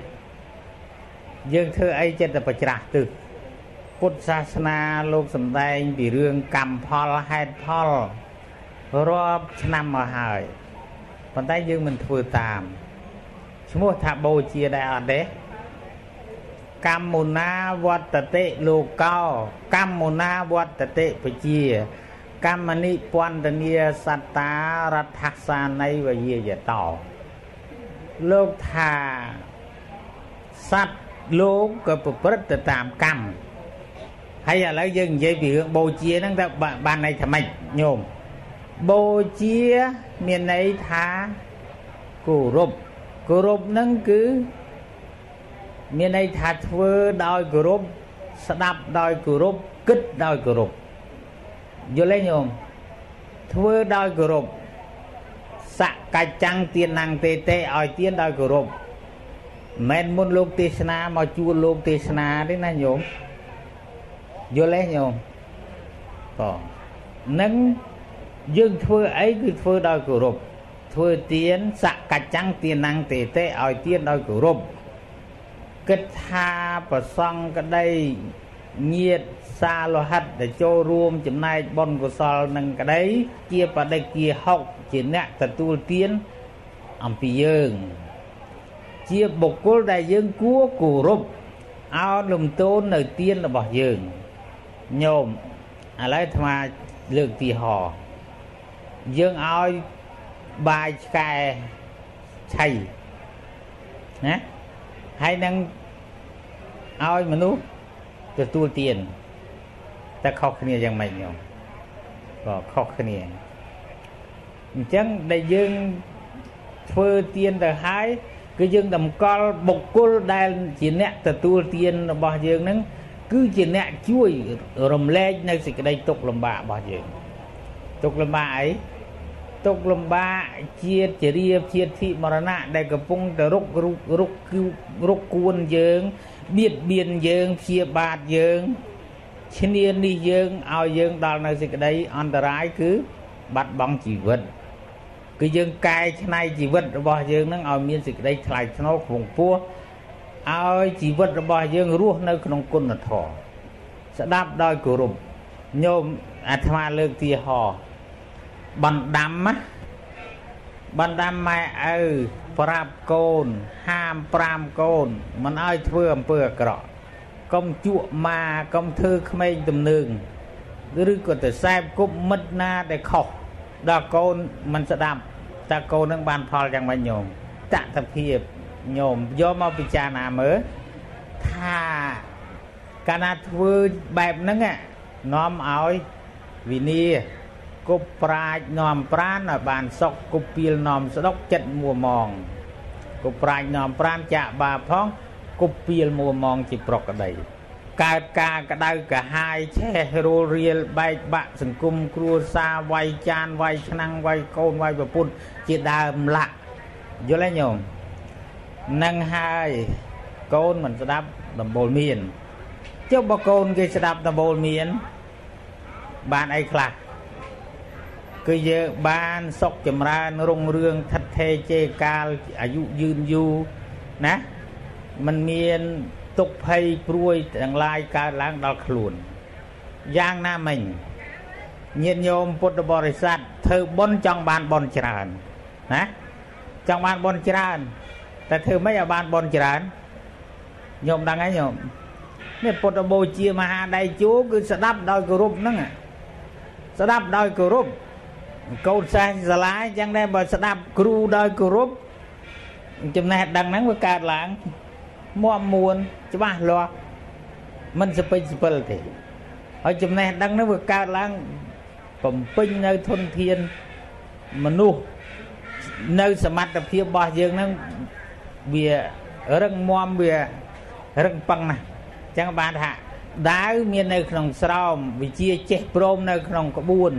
dương thưa ấy chết là phải trả từ Phậtศาสนา លោកសំដែងពីរឿងកម្មផលហេតុផលរាប់ឆ្នាំមកហើយប៉ុន្តែយើងមិនធ្វើតាមឈ្មោះថាបូជាដែរអត់ទេកម្មមុណាវត្តតិលោកោកម្មមុណាវត្តតិបជាកម្មនិពន្ធនីសត្តារដ្ឋសានៃវយាយតោលោកថាសត្វលោកក៏ប្រព្រឹត្តទៅតាមកម្មហើយឥឡូវយើងនិយាយពីរឿងបូជាហ្នឹងទៅបានន័យថាម៉េចញោមបូជាមានន័យថាគោរពគោរពហ្នឹងគឺមានន័យថាធ្វើដោយគោរពស្ដាប់ដោយគោរពគិតដោយគោរពយល់ទេញោមធ្វើដោយគោរពសកច្ចੰទានណੰទេទេឲ្យទានដោយគោរពមិនមុនលោកទេសនាមកជួលលោកទេសនាទេណាញោមយល់ទេញោមបងនឹងយើងធ្វើអីគឺធ្វើដោយគោរពធ្វើទានសកច្ចੰទានណੰទេទេឲ្យទានដោយគោរពគិតថាប្រសង់ក្តីញាតិសាលោហិតដែលចូលរួមចំណែកបុណ្យកុសលនឹងក្តីជាបដិគាហុកជាអ្នកទទួលទានអំពីយើងជាបុគ្គលដែលយើងគួរគោរពឲ្យលំទោននៅទានរបស់យើងញោមឥឡូវអាត្មាលើកទីហោយើងឲ្យបាយឆ្កែឆៃណាហើយនឹងឲ្យមនុស្សទទួលទានតែខុសគ្នាយ៉ាងម៉េចញោមក៏ខុសគ្នាអញ្ចឹងដែលយើងធ្វើទានទៅហើយគឺយើងតម្កល់បុគ្គលដែលជាអ្នកទទួលទានរបស់យើងហ្នឹងគឺជាអ្នកជួយរំលែកនៅសេចក្តីទុក្ខលំបាករបស់យើងទុក្ខលំបាកអីទុក្ខលំបាកជាតិជរាជាតិធិមរណៈដែលកំពុងតែរុករុករុករុកគួនយើងបៀតបៀនយើងព្យាបាទយើងឈ្នានេះយើងឲ្យយើងដល់នៅសេចក្តីអន្តរាយគឺបាត់បង់ជីវិតគឺយើងកែច្នៃជីវិតរបស់យើងនឹងឲ្យមានសេចក្តីថ្លៃថ្នូរខ្ពង់ខ្ពស់ឲ្យជីវិតរបស់យើងរស់នៅក្នុងគុណធម៌ស្ដាប់ដោយគោរពញោមអាត្មាលើកទីហោបណ្ដាំណាបណ្ដាំម៉ែឪប្រាប់កូនហាមប្រាំកូនមិនឲ្យធ្វើអំពើអាក្រក់កុំជក់ម៉ាកុំធ្វើក្មេងទំនើងឬក៏ទៅសែបគប់មិត្តណាដែលខុសដល់កូនមិនស្ដាប់តើកូននឹងបានផលយ៉ាងម៉េចញោមតថភាពញោមយកមកពិចារណាមើលថាកាលណាធ្វើបែបហ្នឹងនាំឲ្យវិនាគប់ប្រាជ្ញនាំប្រាណឲ្យបានសុខគប់ពីលនាំស្ដុកចិត្តមួមងគប់ប្រាជ្ញនាំប្រាណចាក់បាផងគប់ពីលមួមងជាប្រកដីកើតការក្តៅកាហាយឆេះរੂលរៀលបែកបាក់សង្គមគ្រួសារវាយចានវាយឆ្នាំងវាយកូនវាយប្រពន្ធជាដើមលាក់យល់ទេញោមនឹងហើយកូនមិនស្ដាប់ដំបូលមានចុះបើកូនគេស្ដាប់ដំបូលមានបានអីខ្លះគឺយើងបានសុខចម្រើនរុងរឿងថិតថេរជេរកាលអាយុយឺនយូរណាมันមានទុក្ខភ័យព្រួយទាំងឡាយកើតឡើងដល់ខ្លួនយ៉ាងណាមិញញាតិញោមពុទ្ធបរិស័ទធ្វើបុណ្យចង់បានបុណ្យច្រើនណាចង់បានបុណ្យច្រើនតែធ្វើមិនឲ្យបានបុណ្យច្រើនញោមដឹងហើយញោមនេះពុទ្ធបូជាមហាដៃជោគឺស្ដាប់ដោយគោរពហ្នឹងស្ដាប់ដោយគោរពកូនសាសសាលាអញ្ចឹងដែរបើស្ដាប់គ្រូដោយគោរពចំណេះដឹងហ្នឹងវាកើតឡើងមាំមួនច្បាស់លាស់មិនសពេចសពិលទេហើយចំណេះដឹងហ្នឹងវាកើតឡើងបំពេញនៅធនធានមនុស្សនៅសមត្ថភាពរបស់យើងហ្នឹងវារឹងមាំវារឹងប៉ឹងណាស់អញ្ចឹងបានថាដាវមាននៅក្នុងស្រោមវិជាចេះព្រមនៅក្នុងក្បួន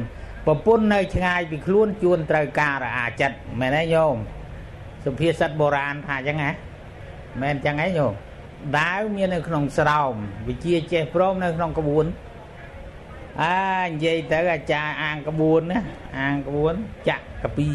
bà pun nơi ngay bị luôn chuôn trời ca là à chật mẹ nói nhôm sự phía sắt bồ ràn thả chẳng á mẹ chẳng ấy nhôm đá miên ởក្នុងស្រោម vì chia che prom nơiក្នុងក្បួន à vậy tới là cha ăn cái buồn á ăn cái buồn chặt cái pi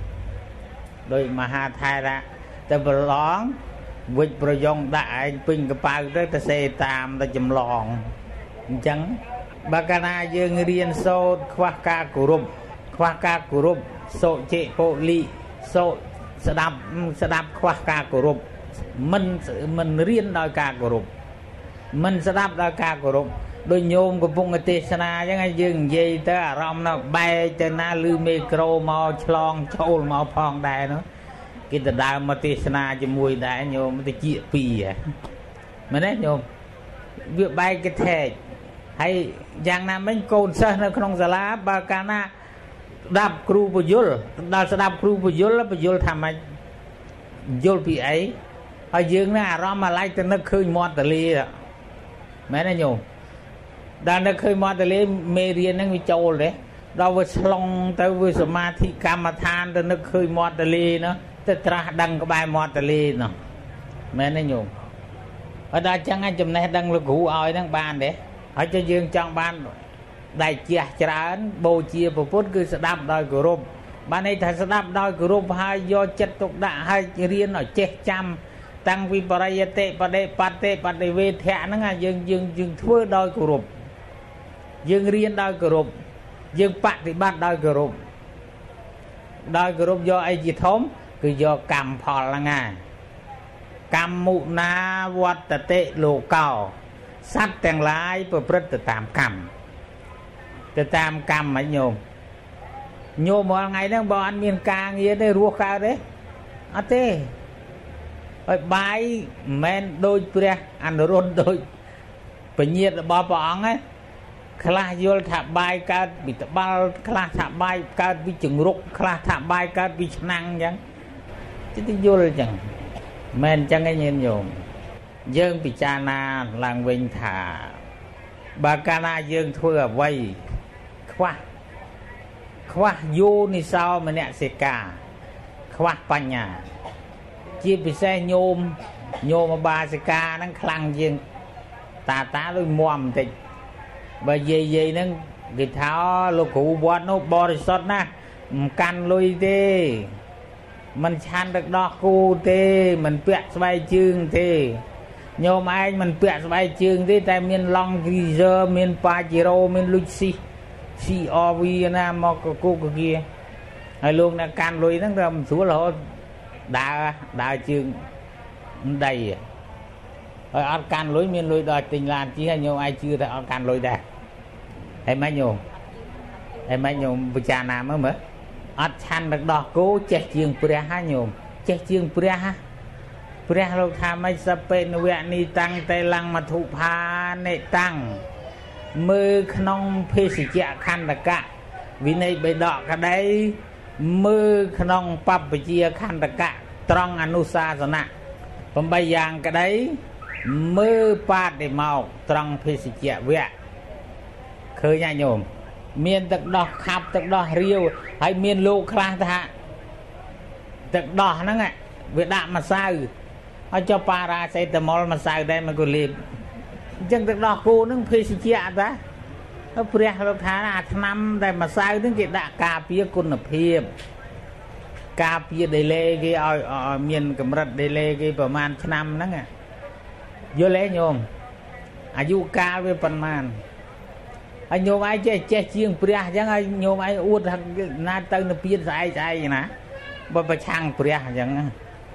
đôi mà hà thay ra tới bờ lón vịt bờ dòng đại pin cái bao tới ta xe tam ta chầm lòn chẳng bà ca na dương riêng sâu khoa ca của rùm khoa ca của rùm sổ chế bộ lị sổ sẽ đạp sẽ đạp khoa ca của rùm mình mình riêng đòi ca của rùm mình sẽ đạp đòi ca của rùm đôi nhôm của vùng tê sana chẳng ai dừng gì tới à rong nó bay tới na lư micro màu chlong châu màu phong đài nữa cái từ đào mà tê sana cho mùi đài nhôm cái chia pì à mà đấy nhôm việc bay cái thẻ hay giang nam mấy côn sơn nó không giờ lá ba cana đạp kêu bùi dul đào sẽ đạp kêu bùi dul là bùi dul tham anh dul bị ấy hay dừng na rong mà lại tới nó khơi mọt từ ly à mấy này nhôm đã nó khơi mọt từ ly mê riêng nó bị trâu đấy đâu với slong tới với samadhi kama than tới nó khơi mọt từ ly nó tới tra đăng cái bài mọt từ ly nó mấy này nhôm ở đây chẳng ai chùm này đăng lực hữu oi đang bàn đấy ở cho dương trong ban đại chia trán bồ chia bộ phút cứ sẽ đạp đòi của rùm ban này thầy sẽ đạp đòi của rùm hai do chất tục đạ hai riêng ở chết trăm tăng vi bà tệ bà đệ bà tệ bà đệ về thẻ nó ngay dương dương dương thua đòi của rùm dương riêng đòi của rùm dương bạc thì bắt đòi của rùm đòi của rùm do ai gì thống cứ do cầm phò là ngay cầm mụ na vật tệ lộ cao sát tàng lái bởi rất là tạm cầm từ tạm cầm ấy nhôm nhôm một ngày đang bỏ ăn miền ca nghĩa đây ruột cao đấy à thế rồi bài men đôi pre ăn rôn đôi phải nhiệt là bỏ bỏ ấy khla vô thả bài cao bị tập bao khla thả bài cao bị chừng rục khla thả bài cao bị năng chẳng chứ tôi vô là chẳng men chẳng cái nhìn nhôm dương bị cha na làng vinh thả bà ca na dương thôi ở vây khoa khoa vô ni sao mà nè sẽ cả khoa bánh nhà chia bị xe nhôm nhôm mà bà sẽ cả nó khăn dương ta tá đôi mòm thì bà gì gì nó cái tháo lô cụ bọt nó bò đi sót na căn lôi đi mình chăn được đo cu thì mình bẹt bay chương thì nhôm anh mình bẹt bay chương thì tại miền long geyser miền pajero miền luxi si ovi na mò cô kia hay luôn là can lôi nó rầm xuống là đá đá chương đầy rồi ăn can lối miền lối đòi tình làn chỉ hay nhôm ai chưa thì ăn can lối đây hay mấy nhôm hay mấy nhôm bữa trà nam mới mới ăn chăn được đỏ cố chết chương pre ha nhôm chết chương pre ha pre lâu tham mấy sắp bên vẹn ni tăng tây lăng mà thụ pha nệ tăng mơ khong phê sĩ chạ khăn đặc cả vì này bị đỏ cả đấy mơ khong pap chia khăn đặc cả trong anusa rồi nè còn bây giờ cái đấy mơ pa để màu trong phê sĩ chạ vẹn khơi nha nhôm miền tật đỏ khắp tật đỏ riêu hay miền lô khang ta tật đỏ nó nghe việc đạm mà sao ở cho paracetamol mà sao đây mà còn liềm chân tật đỏ cô nó phê sĩ chạ ta nó pre nó thả là năm đây mà sao nó cái đã cà pía con là phê cà pía đầy lê cái ở miền cầm rật đầy lê cáiประมาณnăm đó nghe vô lẽ nhômอายุcao với phần màn anh nhôm ai chơi chơi chiêng pre chẳng anh nhôm ai uất thằng na tân nó piên sai sai nè bà bà chăng pre chẳng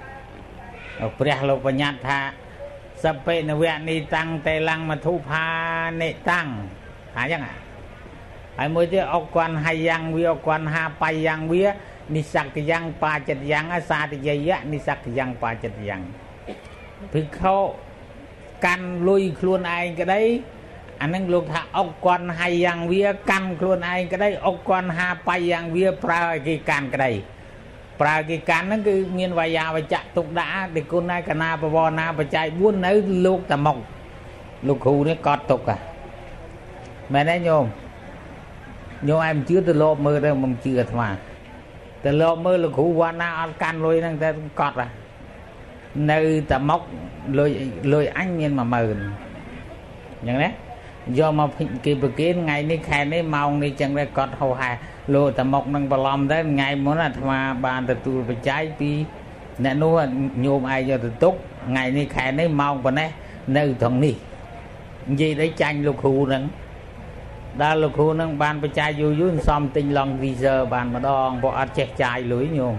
pre lộc bà nhát tha sắp bên nó vẹn đi tăng tây lăng mà thu pha nệ tăng hả chẳng à anh mới chơi ốc quan hay giang vi ốc quan ha bay giang vi ni sắc thì giang pa chật giang á xa thì dây á ni sắc thì giang pa chật giang thì khâu căn lui luôn ai cái đấy anh đang luộc thà ốc quan hay giang vi căn luôn ai cái đấy ốc quan ha bay giang vi pra cái can cái đấy pra cái can nó cứ miền vài già vài chặt tục đã để con này cả na bò na bò chạy buôn nấy luộc tầm mộng luộc hù đấy cọt tục à mẹ đấy nhôm nhô em chưa từ lộp mơ đâu mong chưa mà từ lộp mơ là khu quan na ăn can lôi năng ta cọt à nơi ta móc lôi lôi anh nhiên mà mờ nhận đấy do mà kỳ bực kiến ngày ní khai ní mong ní chẳng ra cọt hầu hà lôi ta móc năng bà lòng đấy ngày muốn là mà bàn ta tù phải trái pi nè nó nhôm ai cho từ tốt ngày ní khai ní mong bà nè nơi thằng ní gì đấy tranh lục hù nâng đa lục hù nâng bàn phải trái vô vô xong tinh lòng vì giờ bàn mà đòn bỏ chết trái lưới nhôm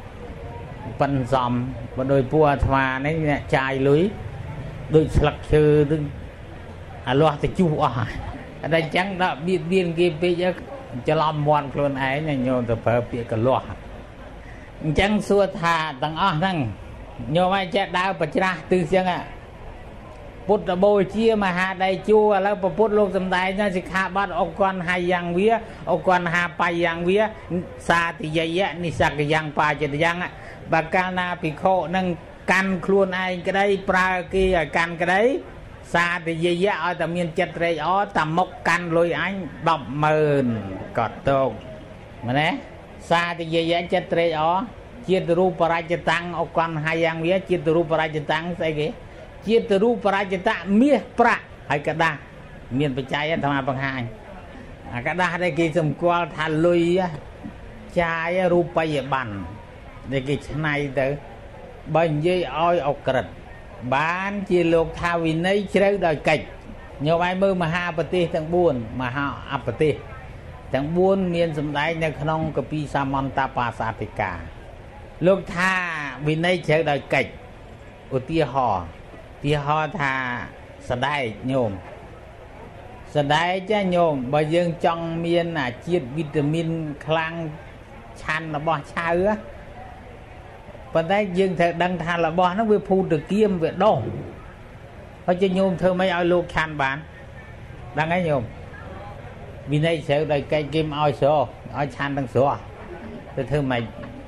phần dòm và đôi pua thà này trái lưới đôi sặc chư đừng à loa thì chu à ở đây chẳng đã biết biên kia bây giờ cho làm mòn luôn ấy này nhôm từ phở bị cả loa chẳng xua thà tầng ở thằng nhôm ai chết đau bật ra từ xem à bút là bồi chia mà hà đây chua là bút lục tầm đại nó sẽ khá bắt ông con hai giang vía ông con hà bay giang vía xa thì vậy á ni sạc cái giang pa chỉ giang á bà cana bị khổ nâng căn luôn ai cái đấy pra kia căn cái đấy xa thì vậy á ở tầm miền chật đây ó tầm mốc căn lôi anh đọc mờn cọt tôn mà nè xa thì vậy á chật đây ó chia từ ru para chỉ tăng ông con hai giang vía chia từ ru para chỉ tăng sao kì chia từ ru para chỉ tăng mía pra hay cả đa miền bạch trai á thằng nào bằng hai à cả đa đây kia sầm qua thà lôi á trai ru bay bàn để cái này từ bên dưới oi ốc cật bán chia lục thao vì nấy chơi đời kịch nhiều ai mơ mà ha bát thằng buồn mà ha áp bát thằng buồn miền sầm đáyในขนมกะปิซามอนตาปาสาติกาลูกท่าvì nấy chơi đời kịchอุติหอที่หอท่าสดายโยมสดายจ้าโยมบ่ยังจังเมียนน่ะเจียดวิตามินคลังชันน่ะบ่ชาเอ้อប៉ុន្តែយើងត្រូវដឹងថារបស់ហ្នឹងវាភូតគៀមវាដុះហើយជាញោមធ្វើមិនឲ្យលោកឆាន់បានដឹងហើយញោមវិន័យស្រូវដោយកែកគៀមឲ្យស្រឲ្យឆាន់ទាំងស្រទៅធ្វើមិន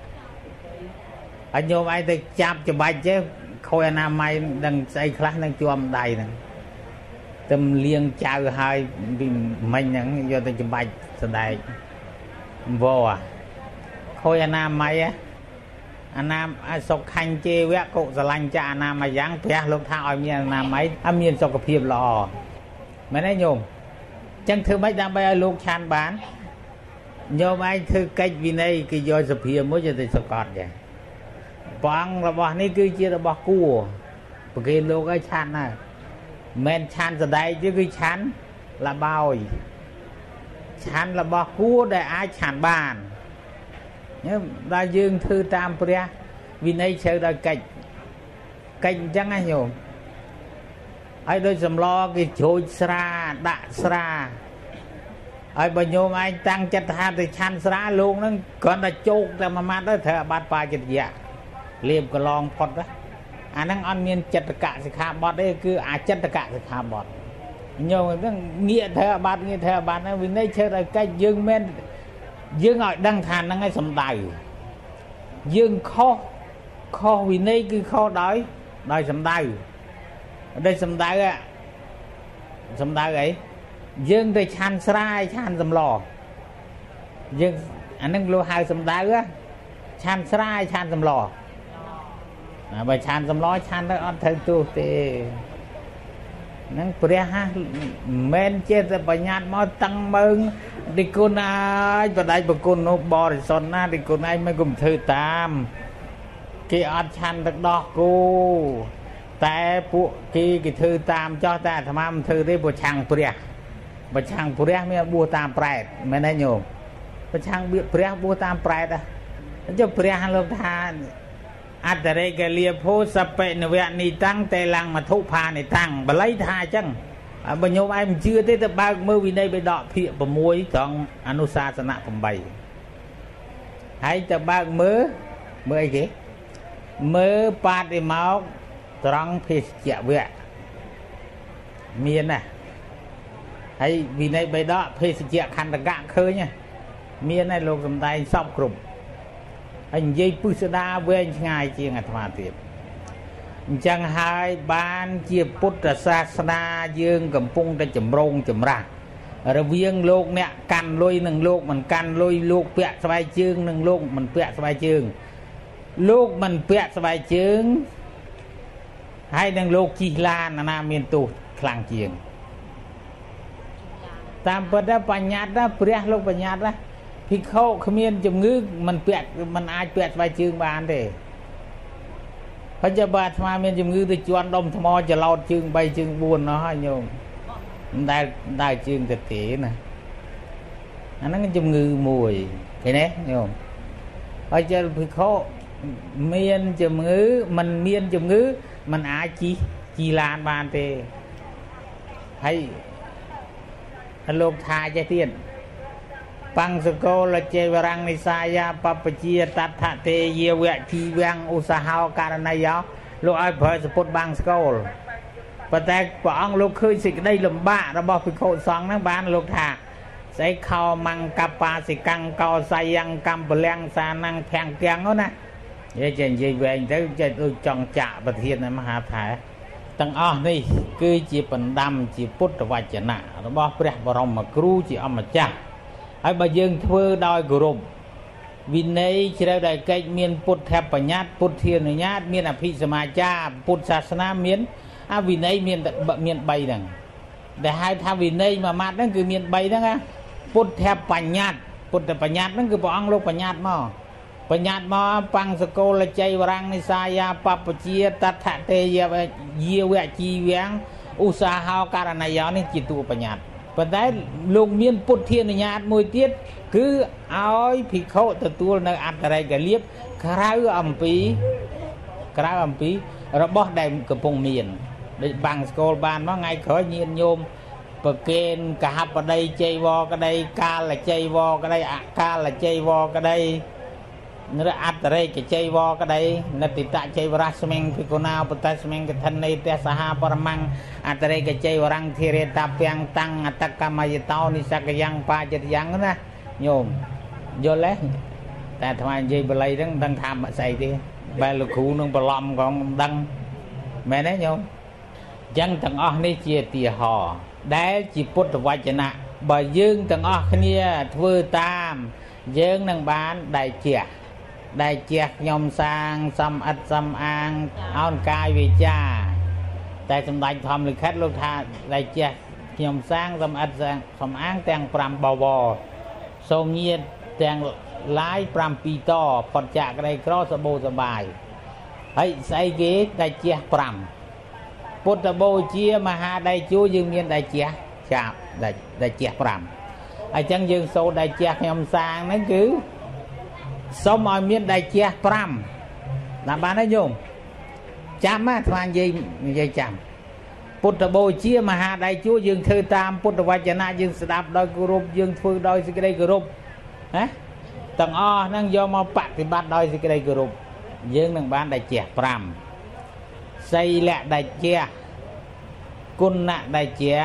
ហើយញោមឯងទៅចាប់ច្បាច់ទេខូចអនាម័យដឹងស្អីខ្លះនឹងជាប់ដៃហ្នឹងទៅលៀងចៅហើយមិញហ្នឹងយកទៅច្បាច់សដែកវ៉ាខូចអនាម័យអាណាសុខខាញ់ជេវៈកុសលាញ់ចាអនាមយ៉ាងព្រះលោកថាឲ្យមានអនាម័យឲ្យមានសុខភាពល្អមែនទេញោមចឹងធ្វើម៉េចដើម្បីឲ្យលោកឆានបានញោមឯងធ្វើកិច្ចវិន័យគេយកសភាមួយទៅសកត់ចាបងរបស់នេះគឺជារបស់គួរប្រគេលោកឲ្យឆានណាមិនឆានសដែកទេគឺឆានលបោយឆានរបស់គួរដែលអាចឆានបានដែលយើងធ្វើតាមព្រះវិន័យជ្រៅដោយកិច្ចកិច្ចអញ្ចឹងណាញោមហើយដូចសម្លគេជ្រោចស្រាដាក់ស្រាហើយបើញោមឯងតាំងចិត្តថាទៅឆាន់ស្រាលោកហ្នឹងគ្រាន់តែជោគតែមួយម៉ាត់ទៅត្រូវអាបត្តិបាចិត្តយៈលៀបកន្លងផុតអាហ្នឹងអត់មានចិត្តកៈសិក្ខាបទទេគឺអាចិត្តកៈសិក្ខាបទញោមហ្នឹងងាកត្រូវអាបត្តិងាកត្រូវអាបត្តិហ្នឹងវិន័យជ្រៅដោយកិច្ចយើងមិនយើងឲ្យដឹងថាហ្នឹងឯងសំដៅយើងខុសខុសវិន័យគឺខុសដោយដោយសំដៅដោយសំដៅសំដៅអីយើងទៅឆាន់ស្រាយឆាន់សម្លយើងអាហ្នឹងលោកហៅសំដៅឆាន់ស្រាយឆាន់សម្លបើឆាន់សម្លឆាន់ទៅអត់ត្រូវទោសទេហ្នឹងព្រះហាមិនចេះតែបញ្ញត្តិមកតាំងមើងទីគុណអាយបដិបគុណនោះបរិសុទ្ធណាទីគុណឯងមិនគុំធ្វើតាមគេអត់ឆាន់ទឹកដោះគោតែពួកគេគេធ្វើតាមចោះតែអាត្មាមិនធ្វើទេព្រោះឆាំងព្រះបើឆាំងព្រះមានបួសតាមប្រែតមែនទេញោមបើឆាំងព្រះបួសតាមប្រែតអញ្ចឹងព្រះលោកថាអត្តរេកលាភោសបិនវៈនីតាំងតេលੰមធុផានិតាំងបល័យថាអញ្ចឹងបើញោមឯងមិនជឿទេទៅបើកមើលវិន័យបិដកភាគ6ត្រង់អនុសាសនៈ8ហើយទៅបើកមើលមើលអីគេមើលបាតិមោកត្រង់ភេសជ្ជវៈមានណាហើយវិន័យបិដកភេសជ្ជខណ្ឌកៈឃើញមានហើយលោកសំដែងសពគ្រប់ហើយនិយាយពុស្ដាវែងឆ្ងាយជាងអាត្មាទៀតអញ្ចឹងហើយបានជាពុទ្ធសាសនាយើងកំពុងតែចម្រូងចម្រាស rồi viên lục nè căn lôi nâng lục mình căn lôi lục bẹt sài chương nâng lục mình bẹt sài chương lục mình bẹt sài chương hay nâng lục chi lan là nam miền tù khang chiềng tam bật đó bành nhát đó bẹt lục bành nhát đó thì khâu khăm miên chùm ngư mình bẹt mình ai bẹt sài chương bàn thế phải cho bà tham miên chùm ngư tôi chọn đông tham mo cho lọt chương bay chương buồn nó hay nhung đại đại chương thực tế nè anh nó chùm ngư mùi thế đấy hiểu không phải cho thì khó miên chùm ngư mình miên chùm ngư mình ai chi chi lan bàn thì hay lục thai cho tiền bằng sự cô là chơi vào răng này sai ya papa chia tát thạ tê ye vẹt chi vang usahao cả này giáo lục ai phải support bằng sự cô và tại của ông lục khơi xịt đây lùm bạ nó bỏ phi khổ xoắn nó bán lục thả sẽ khao măng capa xịt căng cao say yang cam bờ leng sa năng phèn keng đó nè vậy chuyện gì về anh tới chơi tôi chọn chạ và thiên này mà hạ thải tầng o đi cứ chỉ phần đam chỉ put và chả nạ nó bỏ bẹt vào rong mà cru chỉ ông mà cha ai bà dương thưa đòi gồm vì này chỉ đây đại cách miền put thép và nhát put thiên này nhát miền à phi sama cha put sasana miền à vì này miền miền bay đằng để hai thằng vì này mà mát đó cứ miền bay đó á put thép và nhát put thép và nhát nó cứ bỏ ăn lúc và nhát mà và nhát mà bằng sơ cô là chạy vào răng này sai ya papa chia tát thạ tê ya ya vẹt chi vang usahao cả này giáo nên chỉ tụ và nhát và đấy lục miền put thiên này nhát mùi tiết cứ áo thì khâu từ tua nơi ăn tại đây cái liếp khao ẩm pí khao ẩm pí rồi bỏ đầy cái vùng miền để bằng school ban nó ngay khởi nhiên nhôm và kênh cả hấp ở đây chơi vo cái đây ca là chơi vo cái đây à, ca là chơi vo cái đây nó ăn tại đây cái chơi vo cái đây nó tịt tại chơi vào rasmen thì cô nào bật rasmen cái thân này te saha paramang ăn tại đây cái chơi vào răng thì ta piang tăng attack kamay tao ni sa cái yang pa chết yang đó nè nhôm vô lấyแต่ทำไมยี่บลัยđang đang tham mà say đi bài lục khu nông bờ lom còn đăng mẹ đấy nhôm dân tầng o này chia tìa hò đá chỉ put vài chân nè bà dương tầng o kia thưa tam dương đang bán đại chè đại chè nhom sang xăm ắt xăm an on cai về cha tại sầm đại thầm lịch khách luôn tha đại chè nhom sang xăm ắt sang xăm an tàng pram bò bò sông nhiên tàng lái pram pi to phật chạ cái đây có sờ bồ sờ bài ấy say ghế đại chè pram Phật bồ chia mà ha đại chúa dương miên đại chè chạm đại đại chè pram ai chẳng dương sâu đại chè nhom sang nó cứ xong mọi miền đại chia pram làm bán đấy nhung chăm á thằng gì gì chăm Phật bồ chia mà ha đại chúa dương thư tam Phật vajana dương đạp đôi group dương phương đôi cái đây group hả tầng o năng do mau bạc thì bắt đôi cái đây group dương đang bán đại chia pram xây lẹ đại chia cun nạ đại chia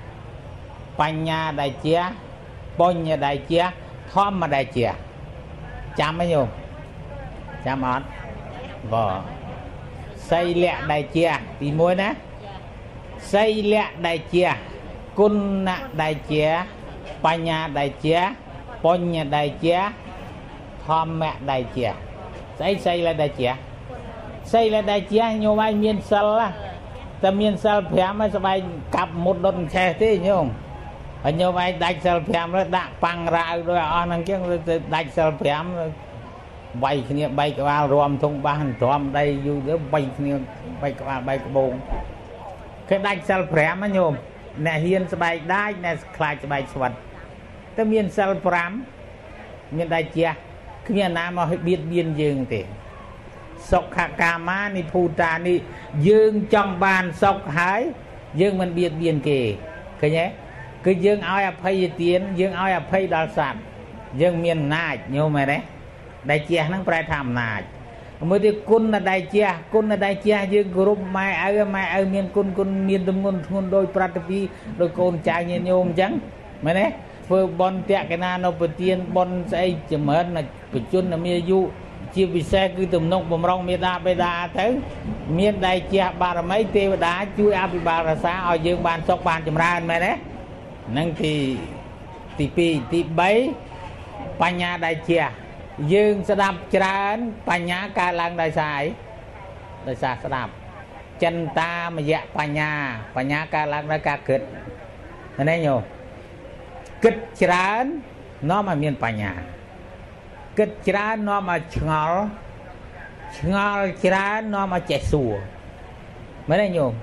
panya đại chia ponya đại chia thom mà đại chia chăm mấy nhung chăm ớt vỏ xây lẹ đại chia thì muối nè xây lẹ đại chia cun nạ đại chia panya đại chia ponya đại chia thom mẹ đại chia xây xây là đại chia xây là đại chia nhiều mai miên sal á ta miên sal phèm mới bay cặp một đồn xe thế nhung ở nhiều mai đại sal phèm nó đã băng ra rồi on năng cái đại sal phèm bay kia bay cái bao ròm thùng ban ròm đây du đỡ bay kia bay cái bao bay cái bồn cái đại sal phèm á nhung nè hiên bay đại nè khai bay svật ta miên sal phèm miên đại chia cái miền nam mà biết biên dương thì sọc hạ cà má ni phù trà ni dương trong bàn sọc hái dương mình biết biên kề cái nhé cứ dương ao ập hay tiến dương ao ập hay đào sản dương miền nai nhiều mà đấy đại chia nó phải làm nai mới thì cun là đại chia cun là đại chia dương group mai ai mai ai miền cun cun miền đông cun cun đôi prativi đôi côn trai như nhôm trắng mà đấy phơi bon tẹt cái na nó bờ tiên bon say chỉ mới là bờ chun là miền du chia vì xe cứ tụm nông bầm rong miền đa bê đa tới miền đại chia ba là mấy tê đá chui áp ba là xa ở dương bàn sọc bàn chầm ra mày đấy nâng thì thì pi thì bấy bánh nhà đại chia dương sẽ đạp trán bánh nhà ca lăng đại sai đại sa sẽ đạp chân ta mà dạ bánh nhà bánh nhà ca lăng đại ca kịch thế này nhiều kịch trán nó mà miền bánh nhà kịch trán nó mà ngol ngol trán nó mà chạy sủa mấy này nhiều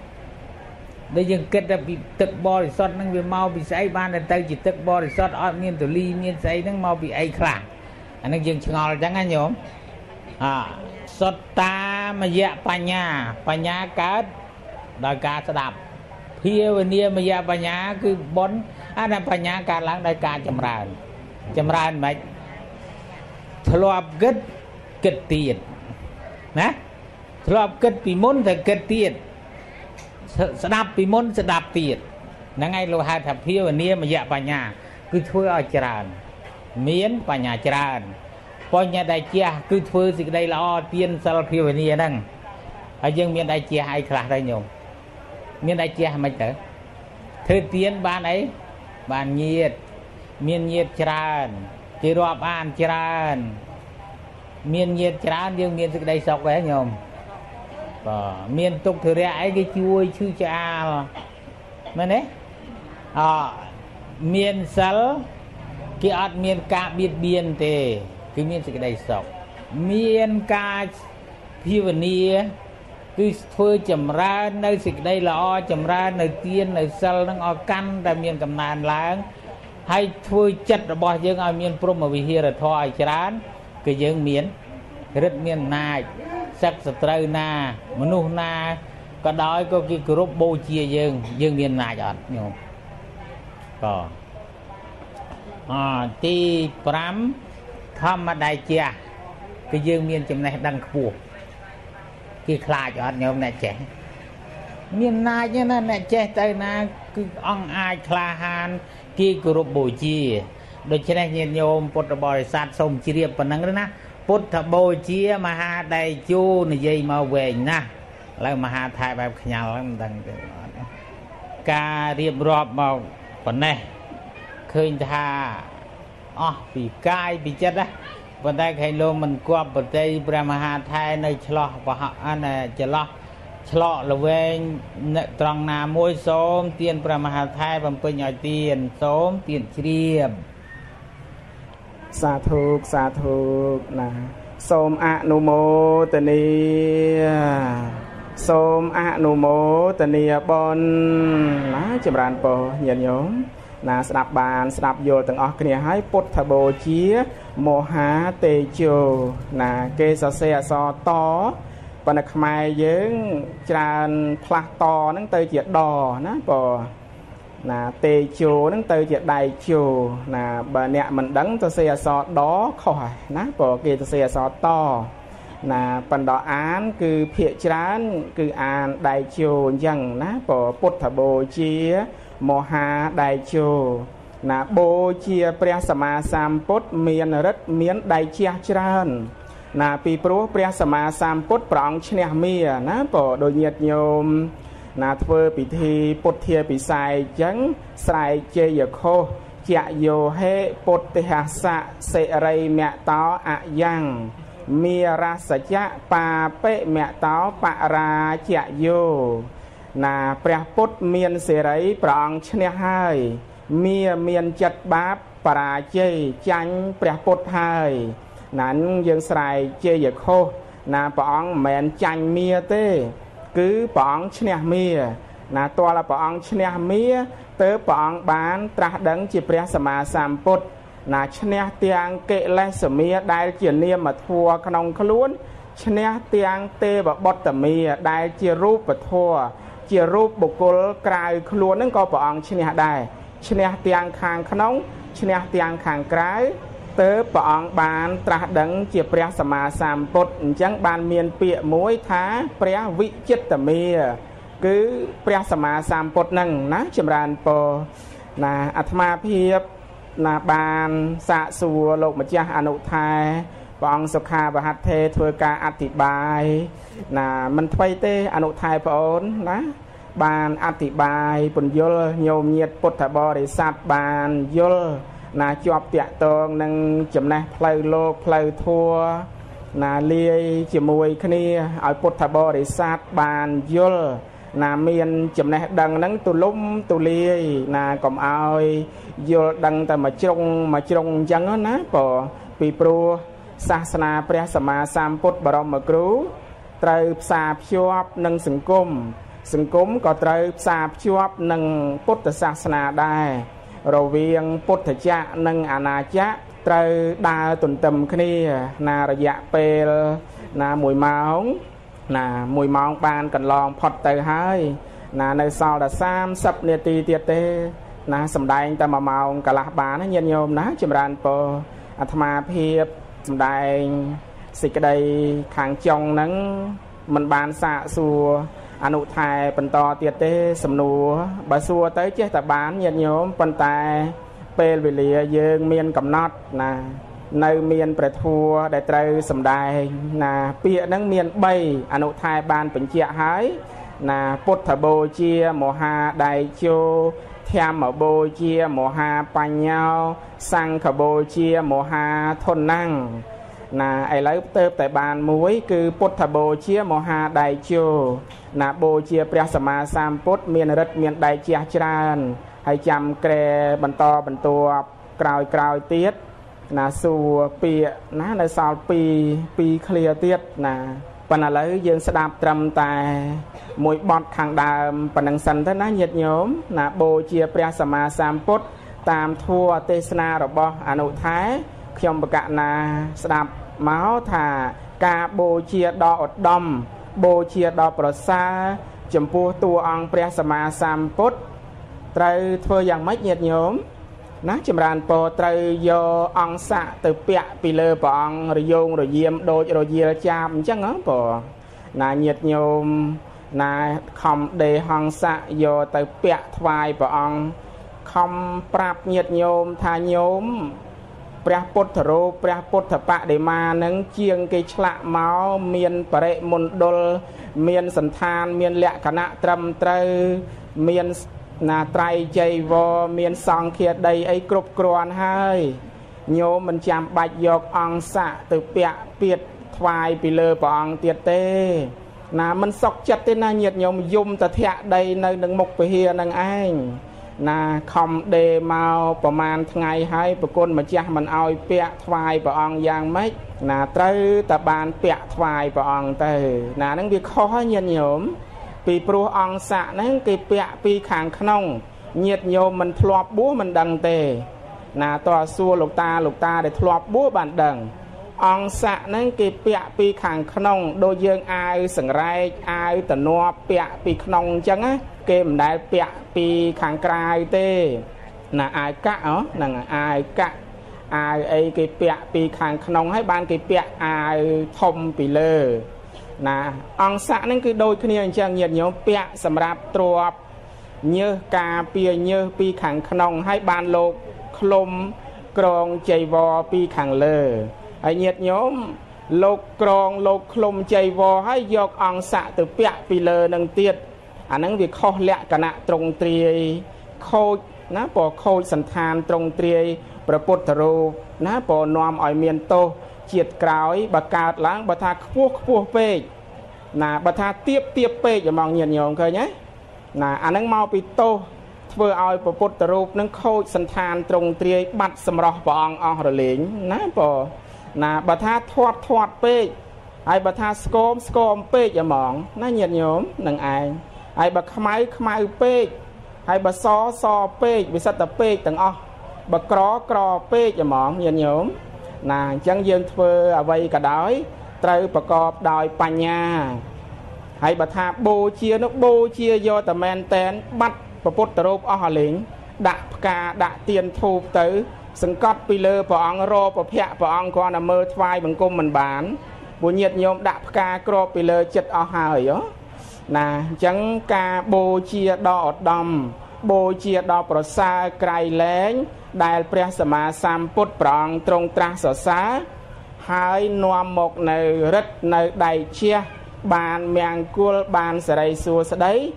đây dừng kết ra bị tức bò thì sót năng về mau bị say ban đến tay chỉ tức bò thì sót ở miền từ ly miền say năng mau bị ai khả anh đang dừng ngồi chẳng anh nhổm à sót ta mà dạ bánh nhà bánh nhà cá đòi cá sẽ đạp phía bên kia mà dạ bánh nhà cứ bốn anh em bánh nhà cá láng đòi cá chầm ràn chầm ràn mấy thọp kết kết tiền nè thọp kết bị môn thì kết tiền sẽ đạp bị môn sẽ đạp tiền nãy ngay lô hai thập phía bên kia mà dạ bánh nhà cứ thôi ở tràn miến bánh nhà tràn bánh nhà đại chia cứ thôi thì đây là o tiên sao phía bên kia đăng ở dân miền đại chia hay khác đây nhung miền đại chia mấy tới thời tiên ban ấy ban nhiệt miền nhiệt tràn chỉ rọp an tràn miền nhiệt tràn nhưng miền đây sọc đấy nhung miền tục thừa ra ấy cái chui chư cha mà đấy à miền sál cái ạt miền ca biệt biên thế cái miền cái đây sọc miền ca phía bên kia cứ phơi chầm ra nơi xịt đây là o chầm ra nơi tiên nơi sal nó o căn tại miền cầm nàn láng hay phơi chặt ở bò dương ở miền prom mà vì here là thoi chán cái dương miền rất miền này sắc sợi na manu na có đói có cái group bô chia dương dương miền này rồi nhung có à ti pram tham mà đại chia cái dương miền chấm này đang khua cái khai cho anh nhôm này trẻ miền này như này này trẻ tới na cứ ông ai khai han cái group bô chia đôi chân này nhìn nhôm bột bò sát sông chia điệp phần năng đó na bột bô chia mà ha đầy chu này dây màu về na lại mà ha thay bài nhà lắm đằng ca điệp rọp màu phần này khơi thaอ๋อ bị cay bị chết áวันใดใครลงมันกวบวันใดพระมหาไทยในฉลองพระอันน่ะฉลองฉลองละเวงตรังนามวยโสมเตียนพระมหาไทยบำเพ็ญย่อยเตียนโสมเตียนเชียบสาธุสาธุนะโสมอนุโมทนีโสมอนุโมทนีบนนะจำรานปอเย็นโยมนะสนับบานสนับโยตั้งออกเนี่ยให้ปุถโบเชียโมหะเตโจนะเกสเสสอตอปนักไม้ยืงจานพลักตอนั่งเตยเจียดอนะปอนะเตโจนั่งเตยเจียดไดโจนะบะเนี่ยมันดังตเสสอดอข่อยนะปอเกสเสสอตอนะปันดออ่านคือเพียจานคืออ่านไดโจยังนะปอปุถโบเชียโมหะไดโจนะโบเชียเปรียสมาสามปุตเมียนรัตเมียนไดเชียจรันนะปีปรุเปรียสมาสามปุตปรองเชเนียเมียนะปอโดยเนียดโยมนะเทอปิธีปุตเทียปิไซจังไซเจยโคเจโยเฮปุตติหัสะเสรัยเมตออะยังมีราสจะปาเปเมตอปะราเจโยนะเปรียปุตเมียนเสรัยปรองเชเนียให้เมียเมียนจัดบาปปราเจยจังเปรียปุตให้นั้นยังใส่เจยโคนาปองแมนจังเมียเต้คือปองเชเนียเมียนาตัวละปองเชเนียเมียเตอปองบานตรัสดังจีเปรียสมาสามปุตนาเชเนียเตียงเกลสเมียได้เจียเนียมาทัวขนมขลุ่นเชเนียเตียงเตบบบตเมียได้เจียรูปปทัวเจียรูปบุกลกลายขลุ่นนั่นก็ปองเชเนียได้เชเนียเตียงคางขนมเชเนียเตียงคางกลายเตอปองบานตรัสดังเจียเปรียสมาสามปุตจังบานเมียนเปียมวยท้าเปรียวิจิตเมียคือเปรียสมาสามปุตนั่งนะจำรานปอนะอัตมาเพียบนะบานสะสัวโลกมัจจาอนุทัยปองสุขาบหัตเททวยกาอธิบายนะมันทวยเตอนุทัยปอนนะ banអធិបាយពន្យល់ញោមញាតពុទ្ធបរិស័ទបានយល់ណាជាប់តាក់ទងនឹងចំណេះផ្លូវលោកផ្លូវធម៌ណាលាយជាមួយគ្នាឲ្យពុទ្ធបរិស័ទបានយល់ណាមានចំណេះដឹងហ្នឹងទូលំទូលាយណាកុំឲ្យយល់ដឹងតែមួយជ្រុងមួយជ្រុងអញ្ចឹងណាព្រោះពីព្រោះសាសនាព្រះសម្មាសម្ពុទ្ធបរមគ្រូត្រូវផ្សារភ្ជាប់នឹងសង្គមសង្គមក៏ត្រូវផ្សារភ្ជាប់នឹងពុទ្ធសាសនាដែររវាងពុទ្ធចក្រនិងអាណាចក្រត្រូវដើរទន្ទឹមគ្នាណារយៈពេលណាមួយម៉ោងណាមួយម៉ោងបានកន្លងផុតទៅហើយណានៅសល់តែសាមសិបនាទីទៀតទេណាសំដែងតែមួយម៉ោងកន្លះបានញាតិញោមណាចម្រើនពរអាត្មាភាពសំដែងសេចក្តីខាងចុងហ្នឹងមិនបានសាកសួរអនុថែបន្តទៀតទេសំណួរបើសួរទៅចេះតែបានញាតិញោមប៉ុន្តែពេលវេលាយើងមានកំណត់ណានៅមានព្រះធម៌ដែលត្រូវសម្ដែងណាពាក្យហ្នឹងមានបីអនុថែបានបញ្ជាក់ហើយណាពុទ្ធបូជាមហាដៃជោធម្មបូជាមហាបញ្ញោសង្ឃបូជាមហាធនnăngណាឥឡូវទៅតែបានមួយគឺពុទ្ធបូជាមហាដៃជោណាបូជាព្រះសម្មាសម្ពុទ្ធមានរិទ្ធមានដៃជះច្រើនហើយចាំក្រែបន្តបន្ទាប់ក្រោយក្រោយទៀតណាសួរពាក្យណានៅសល់ពីពីឃ្លាទៀតណាប៉ុន្តែឥឡូវយើងស្ដាប់ត្រឹមតែមួយបទខាងដើមប៉ុណ្ណឹងសិនទៅណាញាតិញោមណាបូជាព្រះសម្មាសម្ពុទ្ធតាមធម៌ទេសនារបស់អនុថែខ្ញុំបកណាស្ដាប់មកថាការបូជាដ៏ឧត្តមបូជាដ៏ប្រសើរចំពោះតួអង្គព្រះសម្មាសម្ពុទ្ធត្រូវធ្វើយ៉ាងម៉េចញាតិញោមណាចម្រើនពរត្រូវយកអង្គស័កទៅពាក់ពីលើព្រះអង្គរយោងរយាមដូចរយាលចាបអញ្ចឹងហ៎ពរណាញាតិញោមណាខំដេហង្ស័កយកទៅពាក់ថ្វាយព្រះអង្គខំប្រាប់ញាតិញោមថាញោមព្រះពុទ្ធរូបព្រះពុទ្ធបដិមានឹងជាងគេឆ្លាក់មកមានបរិមណ្ឌលមានសន្តានមានលក្ខណៈត្រឹមត្រូវមានណាត្រៃចីវរមានសង្ឃាដីអីគ្រប់គ្រាន់ហើយញោមមិនចាំបាច់យកអង្គស័កទៅពាក់ពៀតថ្វាយពីលើព្រះអង្គទៀតទេណាមិនសុខចិត្តទេណាញាតិញោមយំតធៈដីនៅនឹងមុខពហិនឹងឯងណាខំដេមកប្រមាណថ្ងៃហើយប្រគុណម្ចាស់មិនអោយពាក់ថ្វាយព្រះអង្គយ៉ាងម៉េចណាត្រូវតែបានពាក់ថ្វាយព្រះអង្គទៅណានឹងវាខុសហើយញាតិញោមពីព្រោះអង្គស័កហ្នឹងគេពាក់ពីខាងក្នុងញាតិញោមមិនធ្លាប់បួសមិនដឹងទេណាតើសួរលោកតាលោកតាដែលធ្លាប់បួសបានដឹងអង្គស័កហ្នឹងគេពាក់ពីខាងក្នុងដូចយើងអាវសង្រែកអាវតនាប់ពាក់ពីក្នុងអញ្ចឹងណាគេមិនដែលពាក់ពីខាងក្រៅទេណាអាវកាក់ហ្នឹងអាវកាក់អាវអីគេពាក់ពីខាងក្នុងហើយបានគេពាក់អាវធំពីលើណាអង្គស័កហ្នឹងគឺដូចគ្នាអញ្ចឹងញាតិញោមពាក់សម្រាប់ទ្របញើសការពារញើសពីខាងក្នុងហើយបានលោកឃ្លុំក្រងចីវរពីខាងលើហើយញាតិញោមលោកក្រងលោកឃ្លុំចីវរហើយយកអង្គស័កទៅពាក់ពីលើនឹងទៀតអាហ្នឹងវាខុសលក្ខណៈត្រង់ទ្រាយខូចណាព្រោះខូចសន្តានត្រង់ទ្រាយព្រះពុទ្ធរូបណាព្រោះនាំឲ្យមានទោសជាតិក្រោយបើកើតឡើងបើថាខ្ពស់ខ្ពស់ពេកណាបើថាទៀបទៀបពេកហ្មងញាតិញោមឃើញទេណាអាហ្នឹងមកពីទោសធ្វើឲ្យព្រះពុទ្ធរូបនឹងខូចសន្តានត្រង់ទ្រាយបាត់សម្រស់ព្រះអង្គអស់រលែងណាព្រោះណាបើថាធាត់ធាត់ពេកហើយបើថាស្គមស្គមពេកហ្មងណាញាតិញោមនឹងឯងហើយបើខ្មៅខ្មៅពេកហើយបើសសពេកវាសិតតែពេកទាំងអស់បើក្រក្រពេកហ្មងញាតិញោមណាអញ្ចឹងយើងធ្វើអ្វីក៏ដោយត្រូវប្រកបដោយបញ្ញាហើយបើថាបូជានោះបូជាយកតែមែនតែនបាត់ព្រះពុទ្ធរូបអស់រលែងដាក់ផ្កាដាក់ទៀនធូបទៅសង្កត់ពីលើព្រះអង្គរប្រភៈព្រះអង្គគ្រាន់តែមើលថ្វាយបង្គំមិនបានពួកញាតិញោមដាក់ផ្កាគ្របពីលើចិត្តអស់ហើយណាអញ្ចឹងការបូជាដ៏ឧត្តមបូជាដ៏ប្រសើរក្រៃលែងដែលព្រះសម្មាសម្ពុទ្ធព្រះអង្គទ្រង់ត្រាស់សរសើរហើយនាំមកនៅរិទ្ធនៅដៃជះបានមង្គលបានសិរីសួស្តី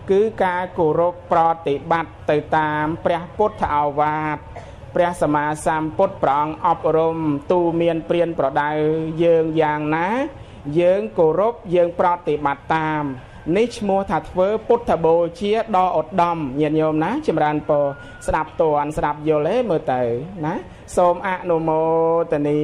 cứ ca cổ rộp pro tị bát từ tamព្រះពុទ្ធឱវាទព្រះសម្មាសម្ពុទ្ធព្រះអង្គអប់រំទូមានព្រានប្រដៅយើងយ៉ាងណាយើងគោរពយើងប្រតិបត្តិតាមនេះឈ្មោះថាធ្វើពុទ្ធបូជាដ៏ឧត្តមញាតិញោមណាចម្រើនពរស្ដាប់តន់ស្ដាប់យល់ទេមើលទៅណាសូមអនុមោទនា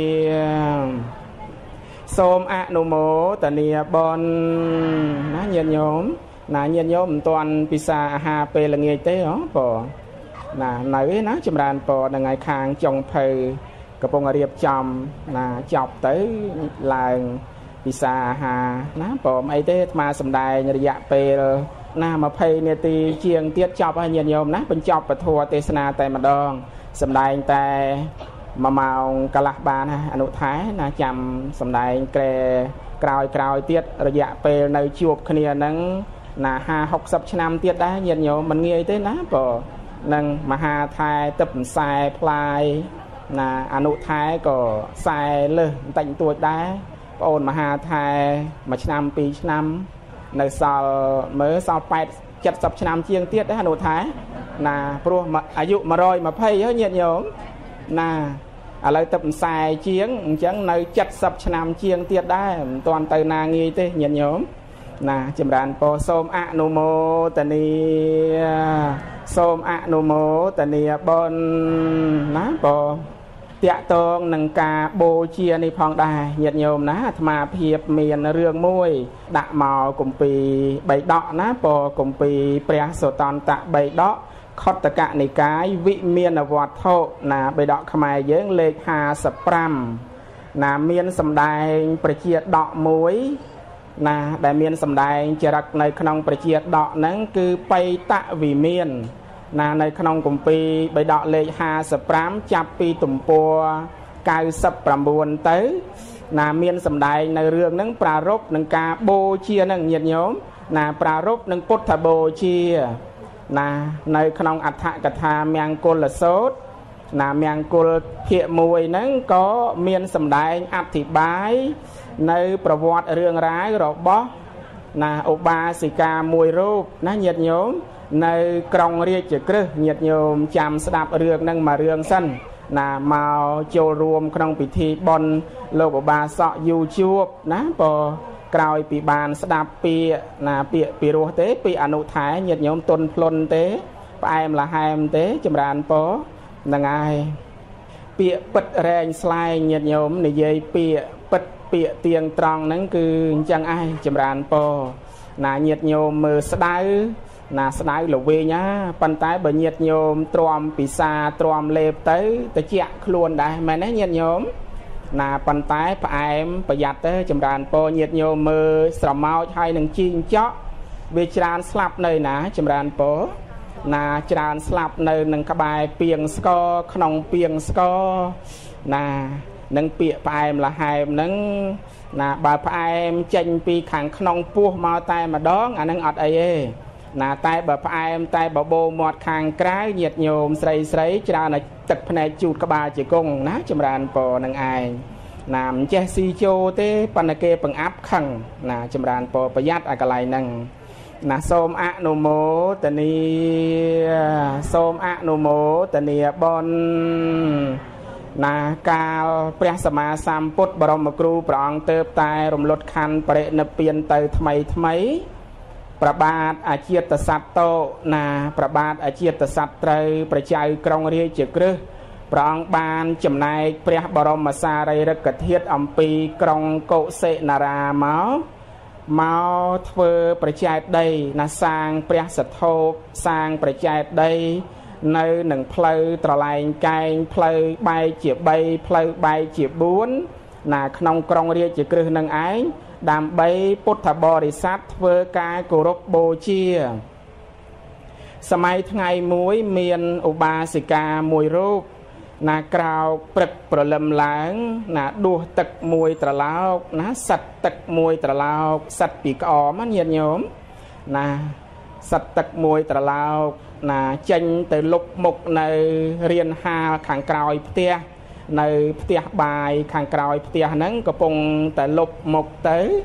សូមអនុមោទនាបុណ្យណាញាតិញោមណាញាតិញោមមិនទាន់ពិសាអាហារពេលល្ងាចទេហ៎ពរណានៅឯណាចម្រើនពរដល់ថ្ងៃខាងចុងភៅកំពុងរៀបចំណាចប់ទៅឡើងពិសាអាហារណាព្រមអីទេអាត្មាសំដែងរយៈពេលណាยี่สิบនាទីជាងទៀតចប់ហើយញាតិញោមណាបញ្ចប់ពធទេសនាតែម្ដងសំដែងតែមួយម៉ោងកន្លះបានណាអនុថែណាចាំសំដែងក្រែក្រោយក្រោយទៀតរយៈពេលនៅជួបគ្នាហ្នឹងណាห้า หกสิบឆ្នាំទៀតដែរញាតិញោមមិនងាយទេណាព្រោះនឹងមហាថែទឹកផ្សែផ្លាយណាអនុថែក៏ខ្សែលើសបន្តិចបន្តួចដែរបងអូនមហាថែមួយឆ្នាំពីរឆ្នាំនៅសល់មើលសល់eighty 70ឆ្នាំជាងទៀតដែរអនុថែណាព្រោះអាយុone hundred twentyហើយញាតិញោមណាឥឡូវទឹកផ្សែជាងអញ្ចឹងនៅseventyឆ្នាំជាងទៀតដែរមិនទាន់ទៅណាងាយទេញាតិញោមណាចម្រើនពរសូមអនុមោទនាសូមអនុមោទនាបុណ្យណាពរតាក់ទងនឹងការបូជានេះផងដែរញាតិញោមណាអាត្មាភាពមានរឿងមួយដាក់មកគម្ពីរបៃដកណាពរគម្ពីរព្រះសុតន្តបៃដកខុទ្ទកនិកាយវិមានវត្ថុណាបៃដកខ្មែរយើងលេខห้าสิบห้าណាមានសម្ដែងប្រជាដកមួយណាដែលមានសម្ដែងចរិតនៅក្នុងប្រជាដកហ្នឹងគឺបៃតវិមានណានៅក្នុងគម្ពីរបៃដកលេខห้าสิบห้าចាប់ពីទំព័រ九十九ទៅណាមានសម្ដែងនៅរឿងហ្នឹងប្រារព្ធនឹងការបូជាហ្នឹងញាតិញោមណាប្រារព្ធនឹងពុទ្ធបូជាណានៅក្នុងអដ្ឋកថាមង្គលសូត្រណាមង្គលភាគមួយហ្នឹងក៏មានសម្ដែងអធិប្បាយនៅប្រវត្តិរឿងរ៉ាវរបស់ណាឧបាសិកាមួយរូបណាញាតិញោមនៅក្រុងរាជក្រឹសញាតិញោមចាំស្ដាប់រឿងហ្នឹងមួយរឿងសិនណាមកចូលរួមក្នុងពិធីបុណ្យលោកឧបាសកយូរជួបណាព្រោះក្រោយពីបានស្ដាប់ពាក្យណាពាក្យពីរោះទេពីអនុថែញាតិញោមទុនភ្លុនទេផ្អែមល្ហែមទេចម្រើនពរហ្នឹងហើយពាក្យពិតរែងស្លែងញាតិញោមនិយាយពាក្យពិតពាក្យទៀងត្រង់ហ្នឹងគឺអញ្ចឹងឯងចម្រើនពរណាញាតិញោមមើលស្ដៅណាស្ដៅល្វែងណាប៉ុន្តែបើញាតិញោមទ្រាំពិសាទ្រាំលេបទៅតិចខ្លួនដែរមែនទេញាតិញោមណាប៉ុន្តែផ្អែមប្រយ័ត្នទៅចម្រើនពរញាតិញោមមើលស្រមោចហើយនឹងជីងចក់វាច្រើនស្លាប់នៅណាចម្រើនពរណាច្រើនស្លាប់នៅនឹងក្បែរពីងស្គរក្នុងពីងស្គរណានឹងពាក្យផ្អែមល្ហែមហ្នឹងណាបើផ្អែមចេញពីខាងក្នុងពោះមកតែម្ដងអាហ្នឹងអត់អីទេណាតែបើផ្អែមតែបបោមាត់ខាងក្រៅញាតញោមស្រីស្រីច្រើនតែទឹកភ្នែកជូតក្បាលជាគង់ណាចម្រើនពរនឹងឯងណាមិនចេះស៊ីជោទេប៉ុន្តែគេបង្អាប់ខឹងណាចម្រើនពរប្រយ័ត្នឲ្យកន្លែងហ្នឹងណាសូមអនុមោទនាសូមអនុមោទនាបុណ្យណាកាលព្រះសម្មាសម្ពុទ្ធបរមគ្រូព្រះអង្គទើបតែរំលត់ខណ្ឌបរិនិព្វានទៅថ្មីថ្មីប្របាទអាជាតសត្វតោណាប្របាទអាជាតសត្វត្រូវប្រជាៅក្រុងរាជក្រឹសព្រះអង្គបានចំណែកព្រះបរមសារីរិកធាតុអំពីក្រុងកុសិនារាមកមកធ្វើប្រជាែតដីណាសាងព្រះសទ្ធោបសាងប្រជាែតដីនៅនឹងផ្លូវត្រឡែងកែងផ្លូវបែកជាបីផ្លូវបែកជាបួនណាក្នុងក្រុងរាជក្រឹសនឹងឯងដើម្បីពុទ្ធបរិស័ទធ្វើការគោរពបូជាសម័យថ្ងៃមួយមានឧបាសិកាមួយរូបណាក្រោកព្រឹកព្រលឹមឡើងណាដួសទឹកមួយត្រឡោកណាសិតទឹកមួយត្រឡោកសិតពីក្អមញាតិញោមណាសិតទឹកមួយត្រឡោកណាចេញទៅលុបមុខនៅរានហាលខាងក្រោយផ្ទះនៅផ្ទះបាយខាងក្រោយផ្ទះហ្នឹងកំពុងតែលុបមុខទៅ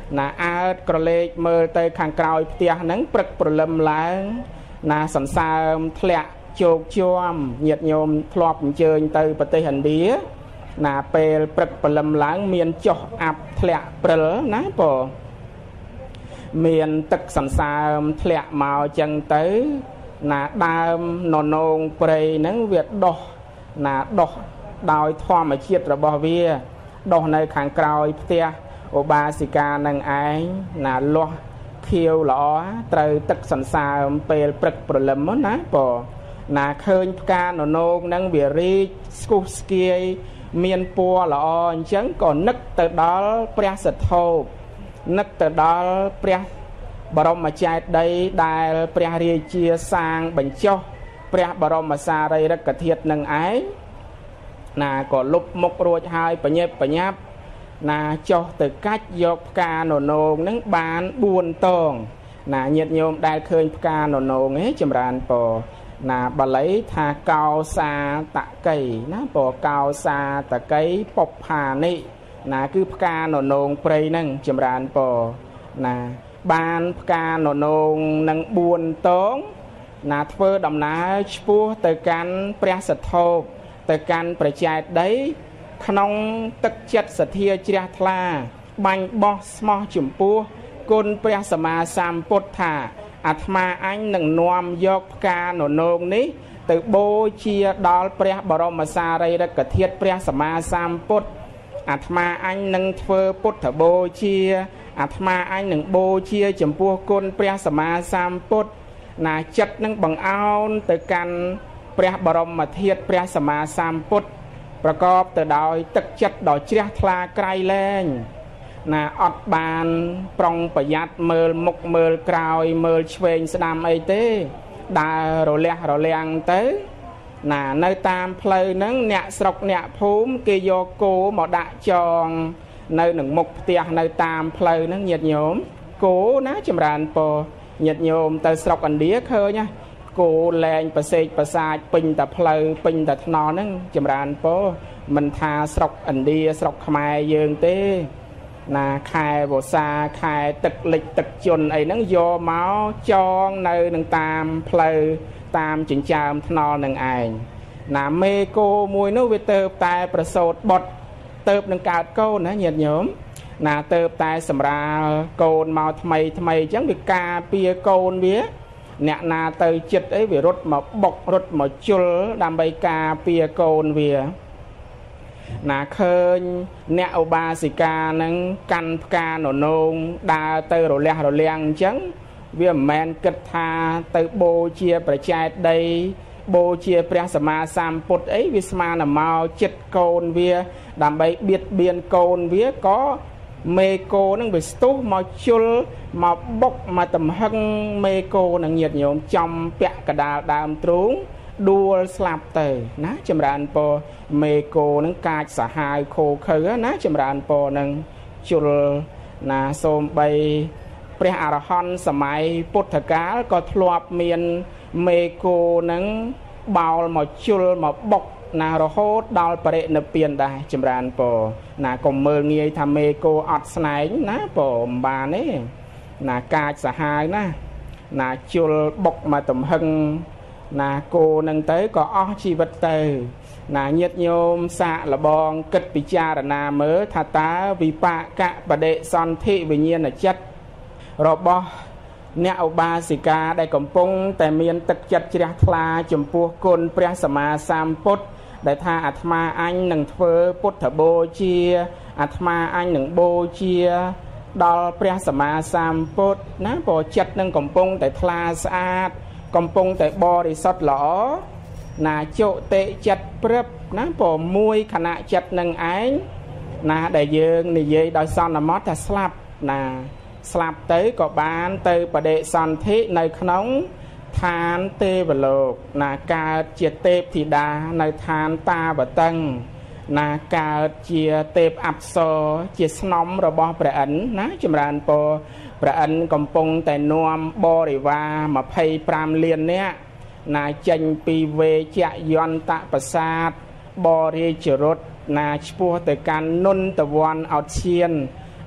ណាអើតក្រឡេកមើលទៅខាងក្រោយផ្ទះហ្នឹងព្រឹកព្រលឹមឡើងណាសន្សើមធ្លាក់ជោគជាំញាតិញោមធ្លាប់អញ្ជើញទៅប្រទេសឥណ្ឌាណាពេលព្រឹកព្រលឹមឡើងមានចុះអាប់ធ្លាក់ព្រិលណាបងមានទឹកសន្សើមធ្លាក់មកចឹងទៅណាដើមននងព្រៃហ្នឹងវាដុះណាដុះដោយធម្មជាតិរបស់វាដុះនៅខាងក្រោយផ្ទះឧបាសិកានឹងឯងណាលាស់ខៀវល្អត្រូវទឹកសន្សើមពេលព្រឹកព្រលឹមណាបងណាឃើញផ្កាននងហ្នឹងវារីកស្គុះស្គាយមានពណ៌ល្អអញ្ចឹងក៏នឹកទៅដល់ព្រះសទ្ធោបនឹកទៅដល់ព្រះបរមចេតិយដែលព្រះរាជាសាងបញ្ចុះព្រះបរមសារីរិកធាតុនឹងឯងណាក៏លុបមុខរួចហើយបញ្ញាប់បញ្ញាប់ណាចុះទៅកាច់យកផ្កាននងនឹងបានបួនតងណាញាតិញោមដែលឃើញផ្កាននងឯងចម្រើនពរណាបាលីថាកោសាតកៃណាពរកោសាតកៃពុបផានិណាគឺផ្កាននងព្រៃហ្នឹងចម្រើនពរណាបានផ្កាននងនឹងបួនតងណាធ្វើដំណើរឆ្ពោះទៅកាន់ព្រះសទ្ធោបទៅកាន់ព្រះចេតិយក្នុងទឹកចិត្តសទ្ធាជ្រះថ្លាបាញ់បោះស្មោះចំពោះគុណព្រះសម្មាសម្ពុទ្ធថាអាត្មាអញនឹងនាំយកផ្កាននងនេះទៅបូជាដល់ព្រះបរមសារីរិកធាតុព្រះសម្មាសម្ពុទ្ធអាត្មាអញនឹងធ្វើពុទ្ធបូជាអាត្មាអញនឹងបូជាចំពោះគុណព្រះសម្មាសម្ពុទ្ធណាចិត្តនឹងបង្អោនទៅកាន់ព្រះបរមធាតុព្រះសម្មាសម្ពុទ្ធប្រកបទៅដោយទឹកចិត្តដ៏ជ្រះថ្លាក្រៃលែងណាអត់បានប្រុងប្រយ័ត្នមើលមុខមើលក្រោយមើលឆ្វេងស្ដាំអីទេដើររលះរលាំងទៅណានៅតាមផ្លូវហ្នឹងអ្នកស្រុកអ្នកភូមិគេយកគោមកដាក់ចងនៅនឹងមុខផ្ទះនៅតាមផ្លូវហ្នឹងញាតិញោមគោណាចម្រើនពរញាតិញោមទៅស្រុកឥណ្ឌាឃើញណាគោលែងប្រសេកប្រសាចពេញតែផ្លូវពេញតែថ្នល់ហ្នឹងចម្រើនពរមិនថាស្រុកឥណ្ឌាស្រុកខ្មែរយើងទេណាខែវស្សាខែទឹកលិចទឹកជន់អីហ្នឹងយកមកចងនៅនឹងតាមផ្លូវតាមចិញ្ចើមថ្នល់នឹងឯងណាមេគោមួយនោះវាទៅតែប្រសូតបុតទៅនឹងកើតកូនណាញាតិញោមណាទៅតែសម្រាលកូនមកថ្មីថ្មីអញ្ចឹងវាការពារកូនវាអ្នកណាទៅចិត្តអីវារត់មកបុករត់មកជុលដើម្បីការពារកូនវាណាឃើញអ្នកឧបាសិកានឹងកាន់ផ្កាននងដើរទៅរលះរលាំងអញ្ចឹងវាមិនមែនគិតថាទៅបូជាព្រះចេតិយបូជាព្រះសម្មាសម្ពុទ្ធអីវាស្មានតែមកចិត្តកូនវាដើម្បីបៀតបៀនកូនវាក៏មេគោនឹងវាស្ទុះមកជុលមកបុកមកទំហឹងមេគោនឹងញាតញោមចំពាក់កដាលដើមទ្រូងដួលស្លាប់ទៅណាចម្រើនពរមេគោនឹងកាចសាហាវខូខើណាចម្រើនពរនឹងជុលណាសូមបីព្រះអរហន្តសម័យពុទ្ធកាលក៏ធ្លាប់មានមេគោនឹងបោលមកជុលមកបុកណារហូតដល់បរិនិព្វានដែរចម្រើនពរណាកុំមើលងាយថាមេគោអត់ស្នែងណាពរមិនបានទេណាកាចសាហាវណាណាជុលបុកមកទំហឹងណាគោនឹងទៅក៏អស់ជីវិតទៅណាញាតិញោមសាកលបងគិតពិចារណាមើលថាតើវិបាកបដិសន្ធិវិញ្ញាណចិត្តរបស់អ្នកឧបាសិកាដែលកំពុងតែមានទឹកចិត្តជ្រះថ្លាចំពោះគុណព្រះសម្មាសម្ពុទ្ធដែលថាអាត្មាអញនឹងធ្វើពុទ្ធបូជាអាត្មាអញនឹងបូជាដល់ព្រះសម្មាសម្ពុទ្ធណាព្រោះចិត្តនឹងកំពុងតែថ្លាស្អាតកំពុងតែបរិសុទ្ធល្អណាជុតិចិត្តព្រឹបណាព្រោះមួយខណៈចិត្តនឹងឯងណាដែលយើងនិយាយដោយសន្មតថាស្លាប់ណាស្លាប់ទៅក៏បានទៅបដិសន្ធិនៅក្នុងឋានទេវលោកណាកើតជាទេពធីតានៅឋានតាវតឹងណាកើតជាទេពអប្សរជាស្នំរបស់ព្រះឥន្ទណាចម្រើនពរព្រះឥន្ទកំពុងតែនាំបរិវារម្ភៃប្រាំលាននាក់ណាចេញពីវេជ្ជយន្តប្រាសាទបរិជរុតណាឆ្ពោះទៅកាន់នន្តវ័នអោឈាន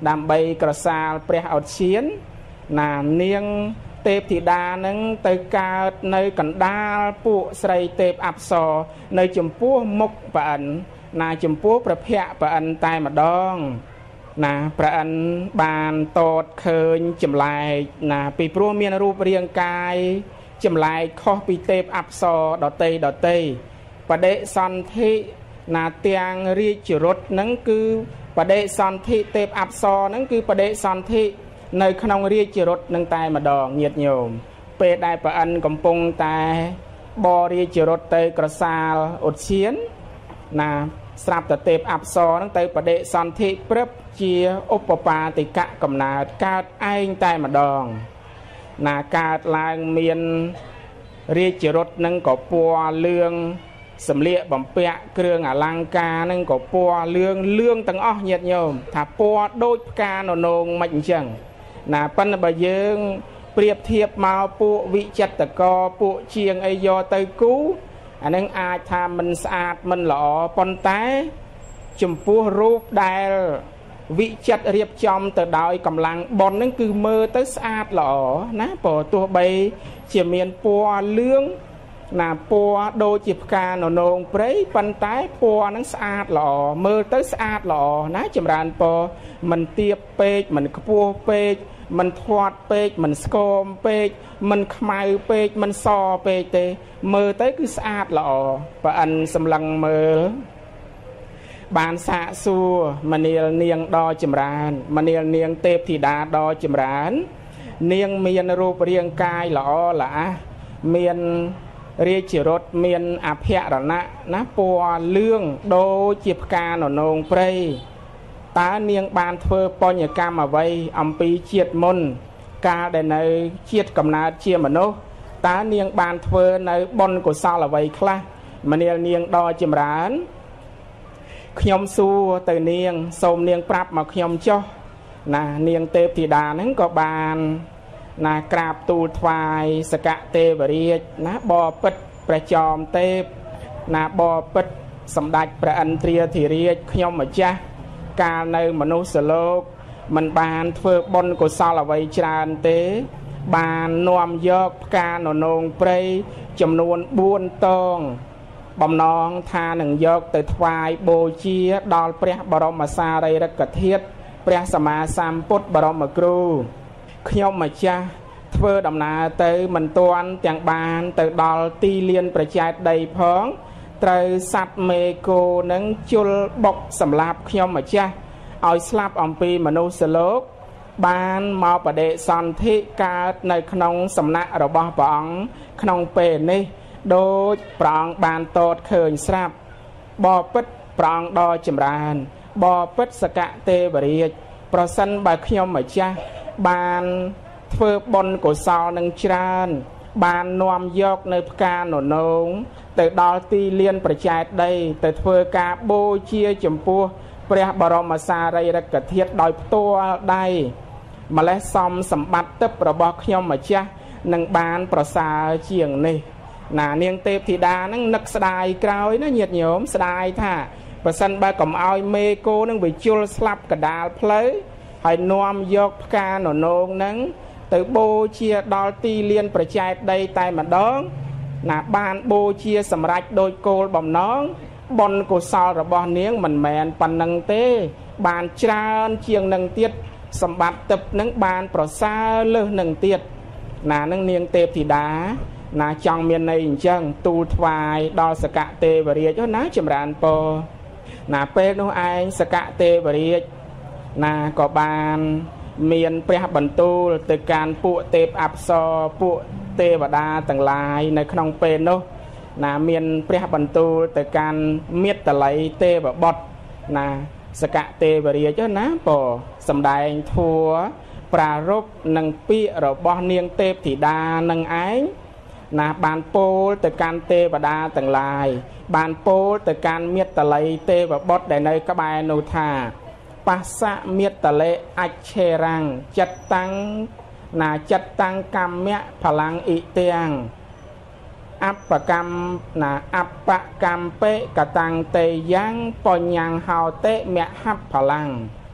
đam bay cờ sa pre ảo chiến là niêng tệp thì đa nâng tới cao nơi cần đa phụ sợi tệp áp sò nơi chùm pua mục và ẩn là chùm puaประเภท và ẩn tai mà đong làประẩn bàn tọt khơi chùm lại là bị pro miênรูปเรียงกายchùm lại khó bị tệp áp sò đỏ tây đỏ tây và đệ son thị là tiếng ri chữ rốt nâng cư và đệ son thị tệp áp sò nâng cư và đệ son thị nơi không ri chữ rốt nâng tai mà đong nhiệt nhiều về đạiประẩnកំពុងតែបរិជារត់ទៅក្រសាលឧទ្យានណាស្រាប់តែទេពអប្សរហ្នឹងទៅបដិសន្ធិព្រឹបជាឧបបាទិកៈកំណើតកើតឯងតែម្ដងណាកើតឡើងមានរាជរត់ហ្នឹងក៏ពណ៌លឿងសម្លៀកបំពាក់គ្រឿងអលង្ការហ្នឹងក៏ពណ៌លឿងលឿងទាំងអស់ញាតិញោមថាពណ៌ដូចផ្កាននងមិនអញ្ចឹងណាប៉ុន្តែបើយើងប្រៀបធៀបមកពួកវិចិត្រកោពួកជាងអីយកទៅគូអានឹងអាចថាមិនស្អាតមិនល្អប៉ុន្តែចំពោះរូបដែលវិចិត្ររៀបចំទៅដោយកម្លាំងបនហ្នឹងគឺមើលទៅស្អាតល្អណាព្រោះទោះបីជាមានពណ៌លឿងណាពណ៌ដូចជាផ្កាននងព្រៃប៉ុន្តែពណ៌ហ្នឹងស្អាតល្អមើលទៅស្អាតល្អណាចម្រើនពណ៌មិនទាបពេកមិនខ្ពស់ពេកមិនធាត់ពេកមិនស្គមពេកមិនខ្មៅពេកមិនសពេកទេមើលទៅគឺស្អាតល្អប្រអិនសម្លឹងមើលបានសាកសួរមនាលនាងដ៏ចម្រើនមនាលនាងទេពធីតាដ៏ចម្រើននាងមានរូបរាងកាយល្អល្អះមានរាជរថមានអភរណៈណាពណ៌លឿងដូចជាផ្កាននងព្រៃតើនាងបានធ្វើបញ្ញកម្មអ្វីអំពីជាតិមុនកាលដែលនៅជាតិកំណើតជាមនុស្សតើនាងបានធ្វើនៅបុណ្យកុសលអ្វីខ្លះមនាលនាងដ៏ចម្រើនខ្ញុំសួរទៅនាងសូមនាងប្រាប់មកខ្ញុំចុះណានាងទេពធីតាហ្នឹងក៏បានណាក្រាបទូលថ្វាយសកទេវរាជណាបបិទ្ធព្រះចោមទេពណាបបិទ្ធសម្ដេចព្រះឥន្ទ្រាធិរាជខ្ញុំម្ចាស់កាលនៅមនុស្សលោកមិនបានធ្វើបុណ្យកុសលអ្វីច្រើនទេបាននាំយកផ្កាននងព្រៃចំនួនបួនតងបំណងថានឹងយកទៅថ្វាយបូជាដល់ព្រះបរមសារីរិកធាតុព្រះសម្មាសម្ពុទ្ធបរមគ្រូខ្ញុំម្ចាស់ធ្វើដំណើរទៅមិនទាន់ទាំងបានទៅដល់ទីលានប្រជែកដីផងត្រូវសត្វមេគោនឹងជលបុកសម្លាប់ខ្ញុំម្ចាស់ឲ្យស្លាប់អំពីមនុស្សលោកបានមកបដិសន្ធិកើតនៅក្នុងសំណាក់របស់ព្រះអង្គក្នុងពេលនេះដូចព្រះអង្គបានតតឃើញស្រាប់បបិទ្ធព្រះអង្គដ៏ចម្រើនបបិទ្ធសកទេវរាជប្រសិនបើខ្ញុំម្ចាស់បានធ្វើបុណ្យកុសលនឹងច្រើនបាននាំយកនៅផ្កាននងទៅដល់ទីលានប្រជែកដីទៅធ្វើការបូជាចំពោះព្រះបរមសារីរិកធាតុដោយផ្ទាល់ដៃម្លេះសំសម្បត្តិទឹករបស់ខ្ញុំម្ចាស់នឹងបានប្រសើរជាងនេះណានាងទេពធីតានឹងនឹកស្ដាយក្រោយណាញាតិញោមស្ដាយថាបើសិនបើកុំឲ្យមេគោនឹងវិជុលស្លាប់កដាលផ្លូវហើយនាំយកផ្កាននងនឹងទៅបូជាដល់ទីលានប្រជែកដីតែម្ដងណាបានបូជាសម្រេចដោយគោលបំណងបុណ្យកុសលរបស់នាងមិនមែនប៉ុណ្្នឹងទេបានច្រើនជាងនឹងទៀតសម្បត្តិទឹកនឹងបានប្រសើរលើសនឹងទៀតណានឹងនាងទេពធីតាណាចង់មានន័យអញ្ចឹងទូលថ្វាយដល់សកទេវរាជណាចម្រើនពរណាពេលនោះឯងសកទេវរាជណាក៏បានមានព្រះបន្ទូលទៅកាន់ពួកទេពអប្សរពួកទេវតាទាំងឡាយនៅក្នុងពេលនោះណាមានព្រះបន្ទូលទៅកាន់មាតុល័យទេវបុត្រណាសកទេវរាជណាពរសម្ដែងធัวប្រារព្ធនឹងពាក្យរបស់នាងទេពធីតានឹងឯងណាបានពោលទៅកាន់ទេវតាទាំងឡាយបានពោលទៅកាន់មាតុល័យទេវបុត្រដែលនៅក្បែរនោះថាបស្សមេតលេអច្ឆេរាំងចិត្តតាំងណាចិត្តតាំងកម្មៈផលាំងអ៊ីទាំងអបកម្មណាអបកម្មពេកតាំងតេយ៉ាងបញ្ញាំងហោតេមហបផលាំង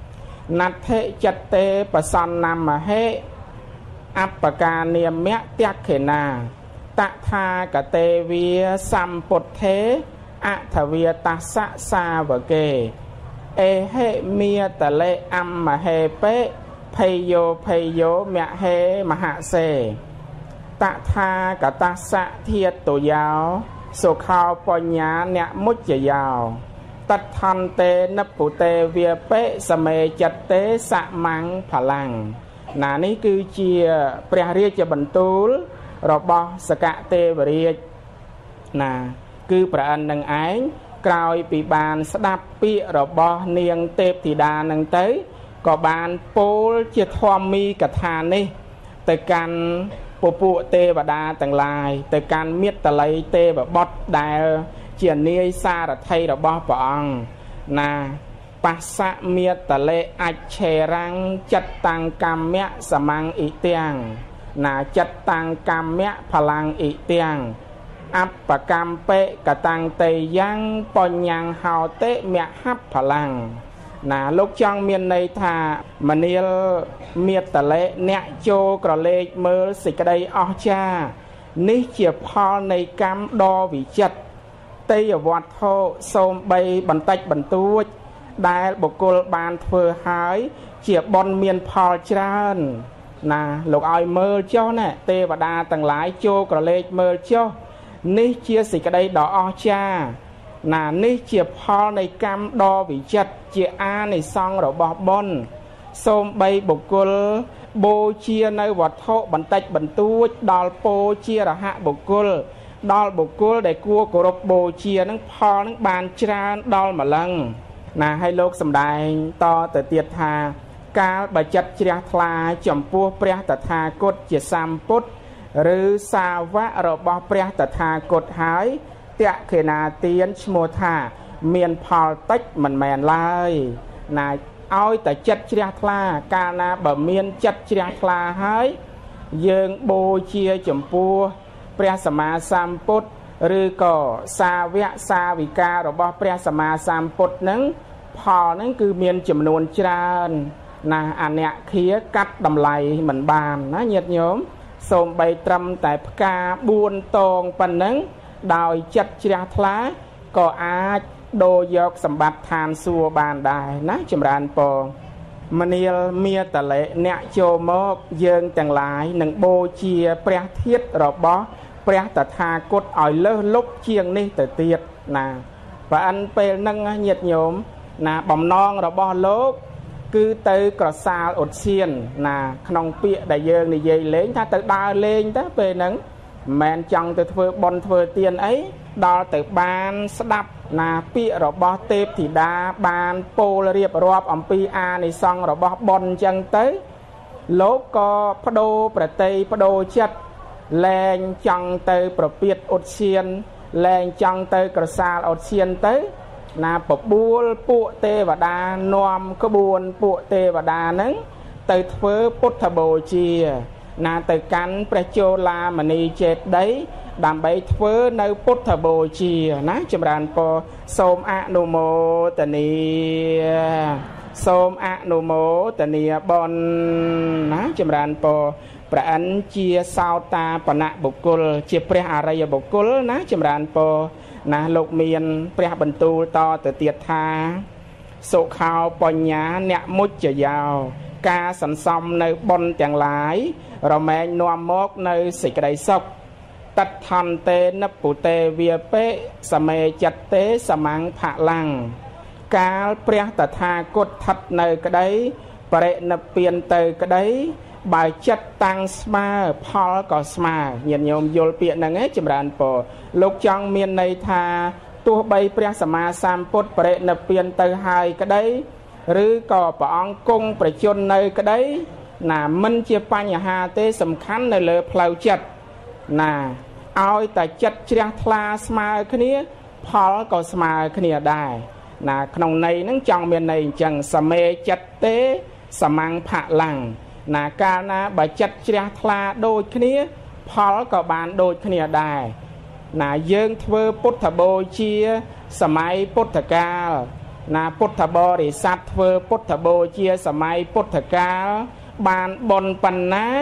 นัตเทจัตเตปสันนามเหอัปปกาเนียมเมะเตียกเขนาตะทากะเตเวียสัมปุตเทอะทเวียตัสสะสาวเกเอเหเมียตะเลอัมมะเฮเปพยโยพยโยเมะเฮมหาเสตะทากะตัสสะเทียตุยาวสุขาวปัญญาเนมุจยาวตัดทันเตนปุเตเวียเปสเมจัตเตสะมังพลังนานี้คือเจียเปรียเรียจะบรรทุลรบสกะเตวเรียนาคือประอันนังไอ้กลายปีบานสดับปีรบเนียงเตปติดานังเตยก็บานโปลเจียทอมมีกทานนี่แต่การปุปุเตวดาต่างลายแต่การเมียตะไลเตแบบบดได้เจียนีซาระไทยรบปองนาปัสสะเมียตะเลอัจเชรังจัตตังกรรมเมะสมังอิเตียงนาจัตตังกรรมเมะพลังอิเตียงอัปปกรรมเปะกตังเตยังปอนยังเฮาเตเมะฮับพลังนาลูกจังเมียนในทามเนียลเมียตะเลเนโจกระเลกเมอสิกระไดออชานิเจียพอในกรรมดอวิจัตเตยวัดโทโสมใบบรรทัดบรรทุกได้บุกลบานเฟอหายเจียบบอลเมียนพอจานนะลูกอ้อยเมอเจ้าเนี่ยเทวดาต่างหลายโจกระเลกเมอเจ้านี่เชียสิกระไดดออชานะนี่เจียพอในกรรมดอวิจัดเจียอาในซองเราบอบอลโสมใบบุกลโบเชียในวัดโทบรรทัดบรรทุกดอลโปเชียระหะบุกลดอลบุกลได้กลัวกรบโบเชียนั่งพอนั่งบานจานดอลมาลังนะให้โลกสำได้ต่อแต่เตียทาการบัจัดเจียทลาจำปัวเปรียตถากฎเจียสามปุตหรือสาวะระบอบเปรียตถากฎหายเตะเขนาเตียนชโมธาเมียนพอลติกมันแมนไล่นะเอาแต่จัดเจียทลาการนาบะเมียนจัดเจียทลาหายยืงโบเชียจำปัวเปรียสมาสามปุตหรือก็สาวะสาวิการะบอบเปรียสมาสามปุตนั้นพอนั้นคือเมียนจำนวนจานนะอันเนี้ยเคี้ยกัดดำไหลเหมือนบานนะเงียบโยมโสมใบตรำแต่พกาบุญตองปันนั้นดาวจัดเจียทลาก็อาจโดยกสมบัติทานสัวบานได้นะจำรานปองมณีลเมียตะเลเนโจมกเยิงแต่งหลายหนึ่งโบเชียเปรียเทียดรบบอเปรียตถากฎอ่อยเลิศลุกเชียงนี่แต่เตียดนะปะอันเป็นนั่งเงียบโยมนะบ่มนองรบบอโลกคือเตยกระซาอดเชียนนะขนมเปียได้เยิงในเยเล้งถ้าเตยดาเล้งถ้าเป็นนั่งแมนจังเตยเทอบอลเทอเตียนไอ้ดอเตยบานสดับนาเปียรบบอเตปถิดาบานโปลเรียบรอบอัมพีอาในซองรบบอบอลจังเตยโลกก็พโดประเตยพโดจัดแรงจังเตยประเปียดอดเชียนแรงจังเตยกระซาอดเชียนเตยนาปบูลปุเตวดานวมขบวนปุเตวดานั้นเตยเทอพุทธโบเชียนาเตยกันประโจลามณีเจตได้ดำใบเทอในพุทธโบเชียนะจำรานปอโสมอนุโมตนีโสมอนุโมตนีบอลนะจำรานปอประอันเจียสาวตาปณะบุกลเจียเปรียอะไรบุกลนะจำรานปอนะโลกเมียนเปรียบรรตูต่อแต่เตียทาสุขาวปัญญาเนมุจจะยาวกาสันซอมในบนแต่งหลายเราแมงนวมมกในสิกระไดซกตัดทันเตนปุเตเวียเปสเมจัตเตสมังผะลังกาเปรียตถากฎทัดในกระไดเปรนเปลี่ยนเตกระไดบายจัดตังสมาพอลก็สมาเงียนโยมโยลเปียนังเอจำรานปอลูกจังเมียนในทาตัวใบเปรียสมาสามปุตเปรนเปลี่ยนเตหายกระไดหรือก็ปองกงประชนในกระไดน่ะมันเจียปัญหาเตสำคัญในเลือเพลาจัดน่ะเอาแต่จัดเชียงทลาสมาคเนี้ยพอลก็สมาคเนี้ยได้น่ะขนมในนั่งจังเมียนในจังสเมจัตเตสมังผะลังนาการนะบาจัดเชียงทลาโดยคเนี้ยพอลก็บานโดยคเนี้ยได้น่ะเยิงเทอพุทธโบเชียสมัยพุทธกาล na Phật thà bồ để sát thơ Phật thà bồ chia sả mai Phật thà cá bàn bồn pan ná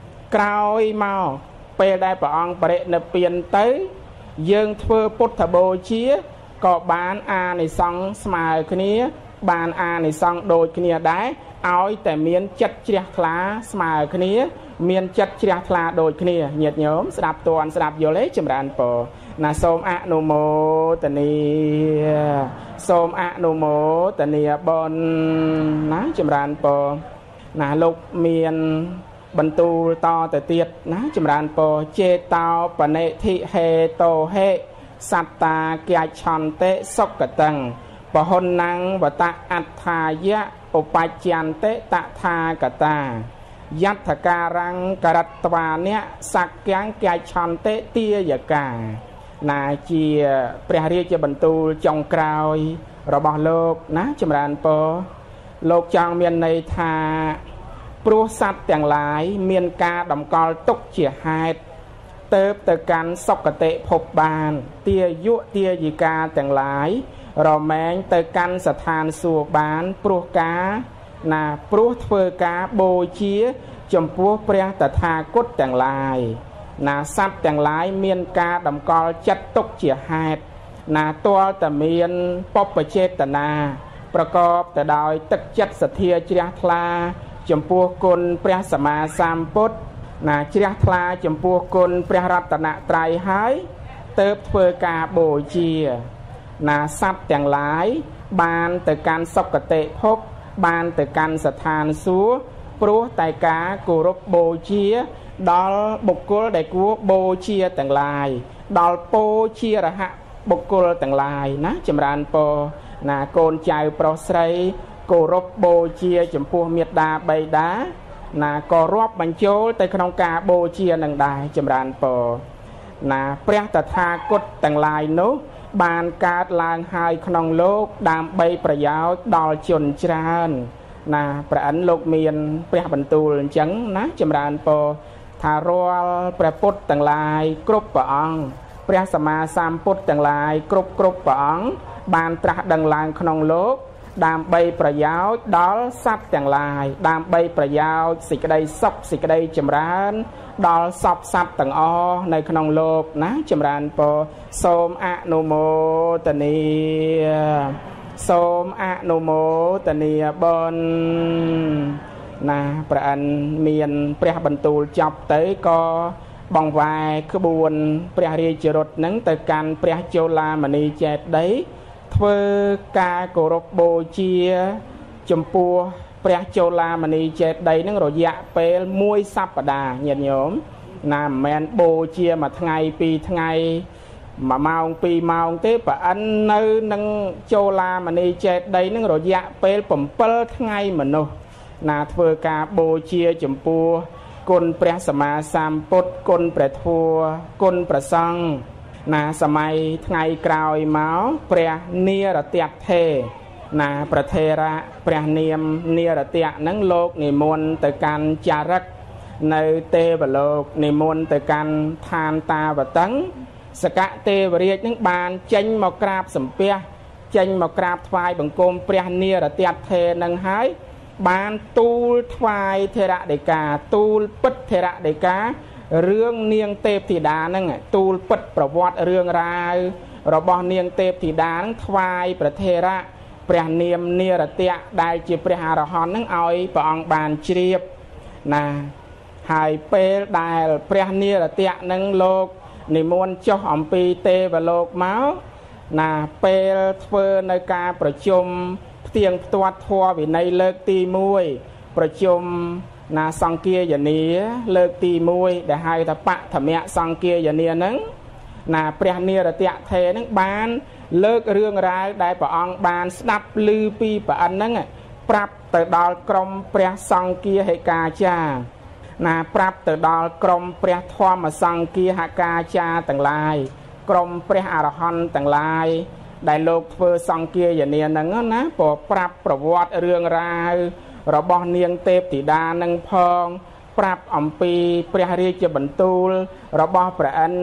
cào màu pe đại bà ông bà đệ nợ tiền tới dương thơ Phật thà bồ chia có bán a này xong smile kia bàn a này xong đôi kia đá áoแต่មានចិត្តជ្រះថ្លាស្មើគ្នាមានចិត្តជ្រះថ្លាដូចគ្នាញាតិញោមស្ដាប់តន់ស្ដាប់យល់ទេចម្រើនពរណាសូមអនុមោទនាសូមអនុមោទនាបុណ្យណាចម្រើនពរណាលោកមានបន្ទូលតទៅទៀតណាចម្រើនពរចេតោបនិធិហេតោហេសត្តាគយឆន្តិសុគតੰបហុនណੰវតអត្ថាយៈឧបច្ចន្តិតថាកតាយត្ថការੰករតវានៈសក្គាំងគយឆន្តិទាយកាណាជាព្រះរាជបន្ទូលចុងក្រោយរបស់លោកណាចម្រើនពរលោកចង់មានន័យថាព្រោះសត្វទាំងឡាយមានការតម្កល់ទុកជាហេតុទៅទៅកាន់សុគតិភពបានទាយុទាយិកាទាំងឡាយរមែងទៅកាន់ស្ថានសួគ៌បានព្រោះការណាព្រោះធ្វើការបូជាចំពោះព្រះតថាគតទាំងឡាយណាសត្វទាំងឡាយមានការតម្កល់ចិត្តទុកជាហេតុណាទាល់តែមានបុព្វចេតនាប្រកបទៅដោយទឹកចិត្តសទ្ធាជ្រះថ្លាចំពោះគុណព្រះសម្មាសម្ពុទ្ធណាជ្រះថ្លាចំពោះគុណព្រះរតនត្រ័យហើយទើបធ្វើការបូជាណាសត្វទាំងឡាយបានទៅកាន់សុគតិភពបានទៅកាន់ស្ថានសួគ៌ព្រោះតែការគោរពបូជាដល់បុគ្គលដែលគួរបូជាទាំងឡាយដល់ពោជារហៈបុគ្គលទាំងឡាយណាចម្រើនពរណាកូនចៅប្រុសស្រីគោរពបូជាចំពោះមាតាបិតាណាក៏រាប់បញ្ចូលទៅក្នុងការបូជានឹងដែរចម្រើនពរណាព្រះតថាគតទាំងឡាយនោះបានកើតឡើងហើយក្នុងលោកដើម្បីប្រយោជន៍ដល់ជនច្រើនណាព្រះអិនលោកមានព្រះបន្ទូលអញ្ចឹងណាចម្រើនពរថារាល់ព្រះពុទ្ធទាំងឡាយគ្រប់ព្រះអង្គព្រះសម្មាសម្ពុទ្ធទាំងឡាយគ្រប់គ្រប់ព្រះអង្គបានត្រាស់ដឹងឡើងក្នុងលោកដើម្បីប្រយោជន៍ដល់សត្វទាំងឡាយដើម្បីប្រយោជន៍សេចក្តីសុខសេចក្តីចម្រើនដល់សពសត្វទាំងអស់នៅក្នុងលោកណាចម្រើនពរសូមអនុមោទនាសូមអនុមោទនាបុណ្យណាព្រះអិនមានព្រះបន្ទូលចប់ទៅក៏បង្វែរក្បួនព្រះរាជរថនឹងទៅកាន់ព្រះជោឡាមនីចេតិយធ្វើការគោរពបូជាចំពោះព្រះជោឡាមនីចេតិយនឹងរយៈពេលមួយសប្តាហ៍ញាតិញោមណាមិនមែនបូជាមួយថ្ងៃពីរថ្ងៃមួយម៉ោងពីរម៉ោងទេប្រអិននៅនឹងជោឡាមនីចេតិយនឹងរយៈពេល7ថ្ងៃមនុស្សណាធ្វើការបូជាចំពោះគុណព្រះសម្មាសម្ពុទ្ធគុណព្រះធម៌គុណព្រះសង្ឃណាសម័យថ្ងៃក្រោយមកព្រះនិរតថេរណាប្រធេរៈព្រះនាមនិរតៈនឹងលោកនិមន្តទៅកាន់ចារិកនៅទេវលោកនិមន្តទៅកាន់ឋានតាវតឹងសកទេវរាជនឹងបានចេញមកក្រាបសំពះចេញមកក្រាបថ្វាយបង្គំព្រះនិរតថេរនឹងហើយបានទូលថ្វាយធរដីកាទូលពិតធរដីការឿងនាងទេពធីតាហ្នឹងទូលពិតប្រវត្តិរឿងរ៉ាវរបស់នាងទេពធីតាហ្នឹងថ្វាយព្រះធរៈព្រះនាមនិរតៈដែលជាព្រះអរហន្តហ្នឹងឲ្យព្រះអង្គបានជ្រាបណាហើយពេលដែលព្រះនិរតៈហ្នឹងលោកនិមន្តចុះអំពីទេវលោកមកណាពេលធ្វើនៅការប្រជុំផ្ទៀងផ្ទាត់ធម៌វិន័យលើកទីមួយប្រជុំណាសង្គាយនាលើកទីមួយដែលហៅថាបឋមៈសង្គាយនាហ្នឹងណាព្រះនិរតថេរហ្នឹងបានលើករឿងរ៉ាវដែលព្រះអង្គបានស្ដាប់ឮពីព្រះអិនហ្នឹងប្រាប់ទៅដល់ក្រុមព្រះសង្គាហិកាចារ្យណាប្រាប់ទៅដល់ក្រុមព្រះធម្មសង្គាហិកាចារ្យទាំងឡាយក្រុមព្រះអរហន្តទាំងឡាយដែលលោកធ្វើសង្គាយនាហ្នឹងណាព្រោះប្រាប់ប្រវត្តិរឿងរ៉ាវរបស់នាងទេពធីតានឹងផងប្រាប់អំពីព្រះរាជបន្ទូលរបស់ព្រះអិន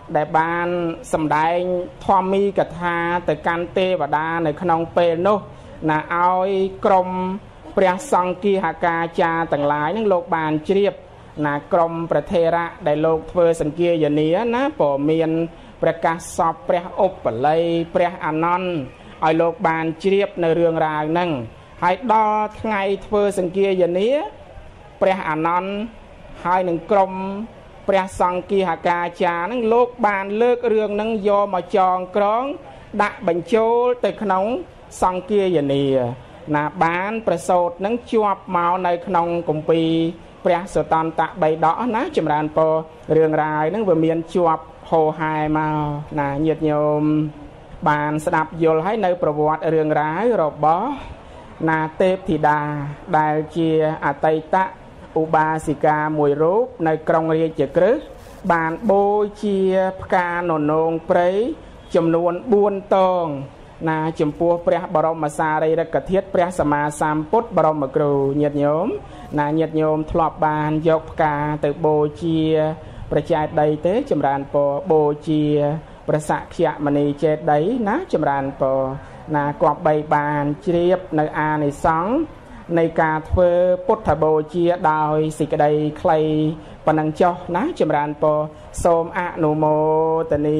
ដែលបានសម្ដែងធម្មីកថាទៅកាន់ទេវតានៅក្នុងពេលនោះណាឲ្យក្រុមព្រះសង្ឃាហកាចារ្យទាំងឡាយនឹងលោកបានជ្រាបណាក្រុមប្រធេរៈដែលលោកធ្វើសង្គាយនាណាក៏មានប្រកាសសពព្រះឧបល័យព្រះអានន្ទឲ្យលោកបានជ្រាបនៅរឿងរ៉ាវហ្នឹងហើយដល់ថ្ងៃធ្វើសង្គាយនាព្រះអានន្ទហើយនឹងក្រុមព្រះសង្ឃាហកាចារ្យហ្នឹងលោកបានលើករឿងហ្នឹងយកមកចងក្រងដាក់បញ្ចូលទៅក្នុងសង្គាយនាណាបានប្រសូតនឹងជាប់មកនៅក្នុងគម្ពីរព្រះសុតន្តបិដកណាចម្រើនពររឿងរ៉ាវហ្នឹងវាមានជាប់ហោហែមកណាញាតិញោមបានស្ដាប់យល់ហើយនៅប្រវត្តិរឿងរ៉ាវរបស់ណាទេពធីតាដែលជាអតីតឧបាសិកាមួយរូបនៅក្រុងរាជក្រឹសបានបូជាផ្កាននងព្រៃចំនួនបួនតងណាចំពោះព្រះបរមសារីរិកធាតុព្រះសម្មាសម្ពុទ្ធបរមគ្រូញាតិញោមណាញាតិញោមធ្លាប់បានយកផ្កាទៅបូជាប្រជែដដីទេចម្រើនពរបូជាប្រសក្យមនីចេតីណាចម្រើនពរណាគប្បីបានជ្រាបនៅអានិសង្ឃនៃការធ្វើពុទ្ធបូជាដោយសេចក្តីខ្លីប៉ុណ្ណឹងចុះណាចម្រើនពរសូមអនុមោទនា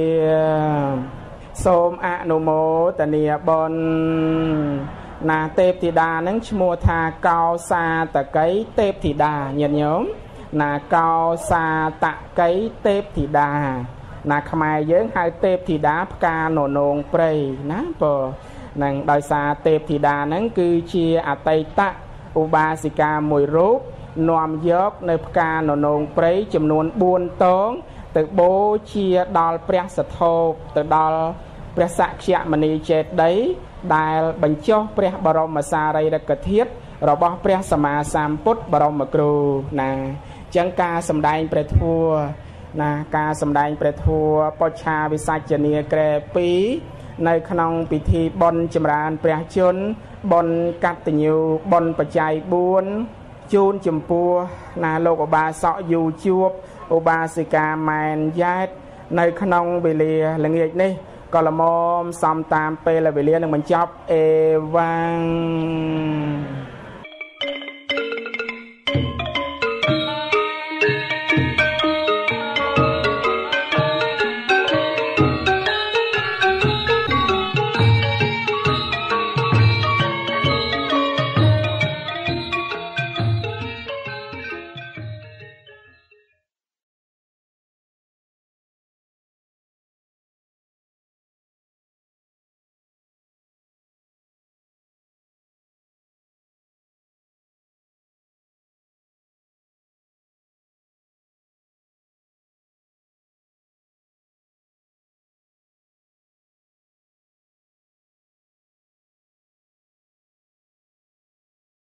សូមអនុមោទនាបុណ្យណាទេពធីតានឹងឈ្មោះថាកោសាតកៃទេពធីតាញាតិញោមណាកោសាតកៃទេពធីតាណាខ្មែរយើងហៅទេពធីតាផ្កាននងព្រៃណាបើនឹងដោយសារទេពធីតាហ្នឹងគឺជាអតីតឧបាសិកាមួយរូបនាំយកនៅផ្កាននងព្រៃចំនួនបួនតងទៅបូជាដល់ព្រះសធោបទៅដល់ព្រះសក្យមនីចេតីដែលបញ្ចុះព្រះបរមសារីរិកធាតុរបស់ព្រះសម្មាសម្ពុទ្ធបរមគ្រូណាអញ្ចឹងការសម្ដែងព្រះធម៌ណាការសម្ដែងព្រះធម៌បច្ឆាវិសច្ចនីក្រែពីរនៅក្នុងពិធីបុណ្យចម្រើនព្រះជន្មបុណ្យកតញ្ញូបុណ្យបច្ច័យបួនជូនចំពោះណាលោកឧបាសកយូជួបឧបាសិកាម៉ែនយ៉ែតនៅក្នុងវេលាល្ងាចនេះក៏ល្មមសំតាមពេលវេលានឹងបញ្ចប់អេវ៉ាំង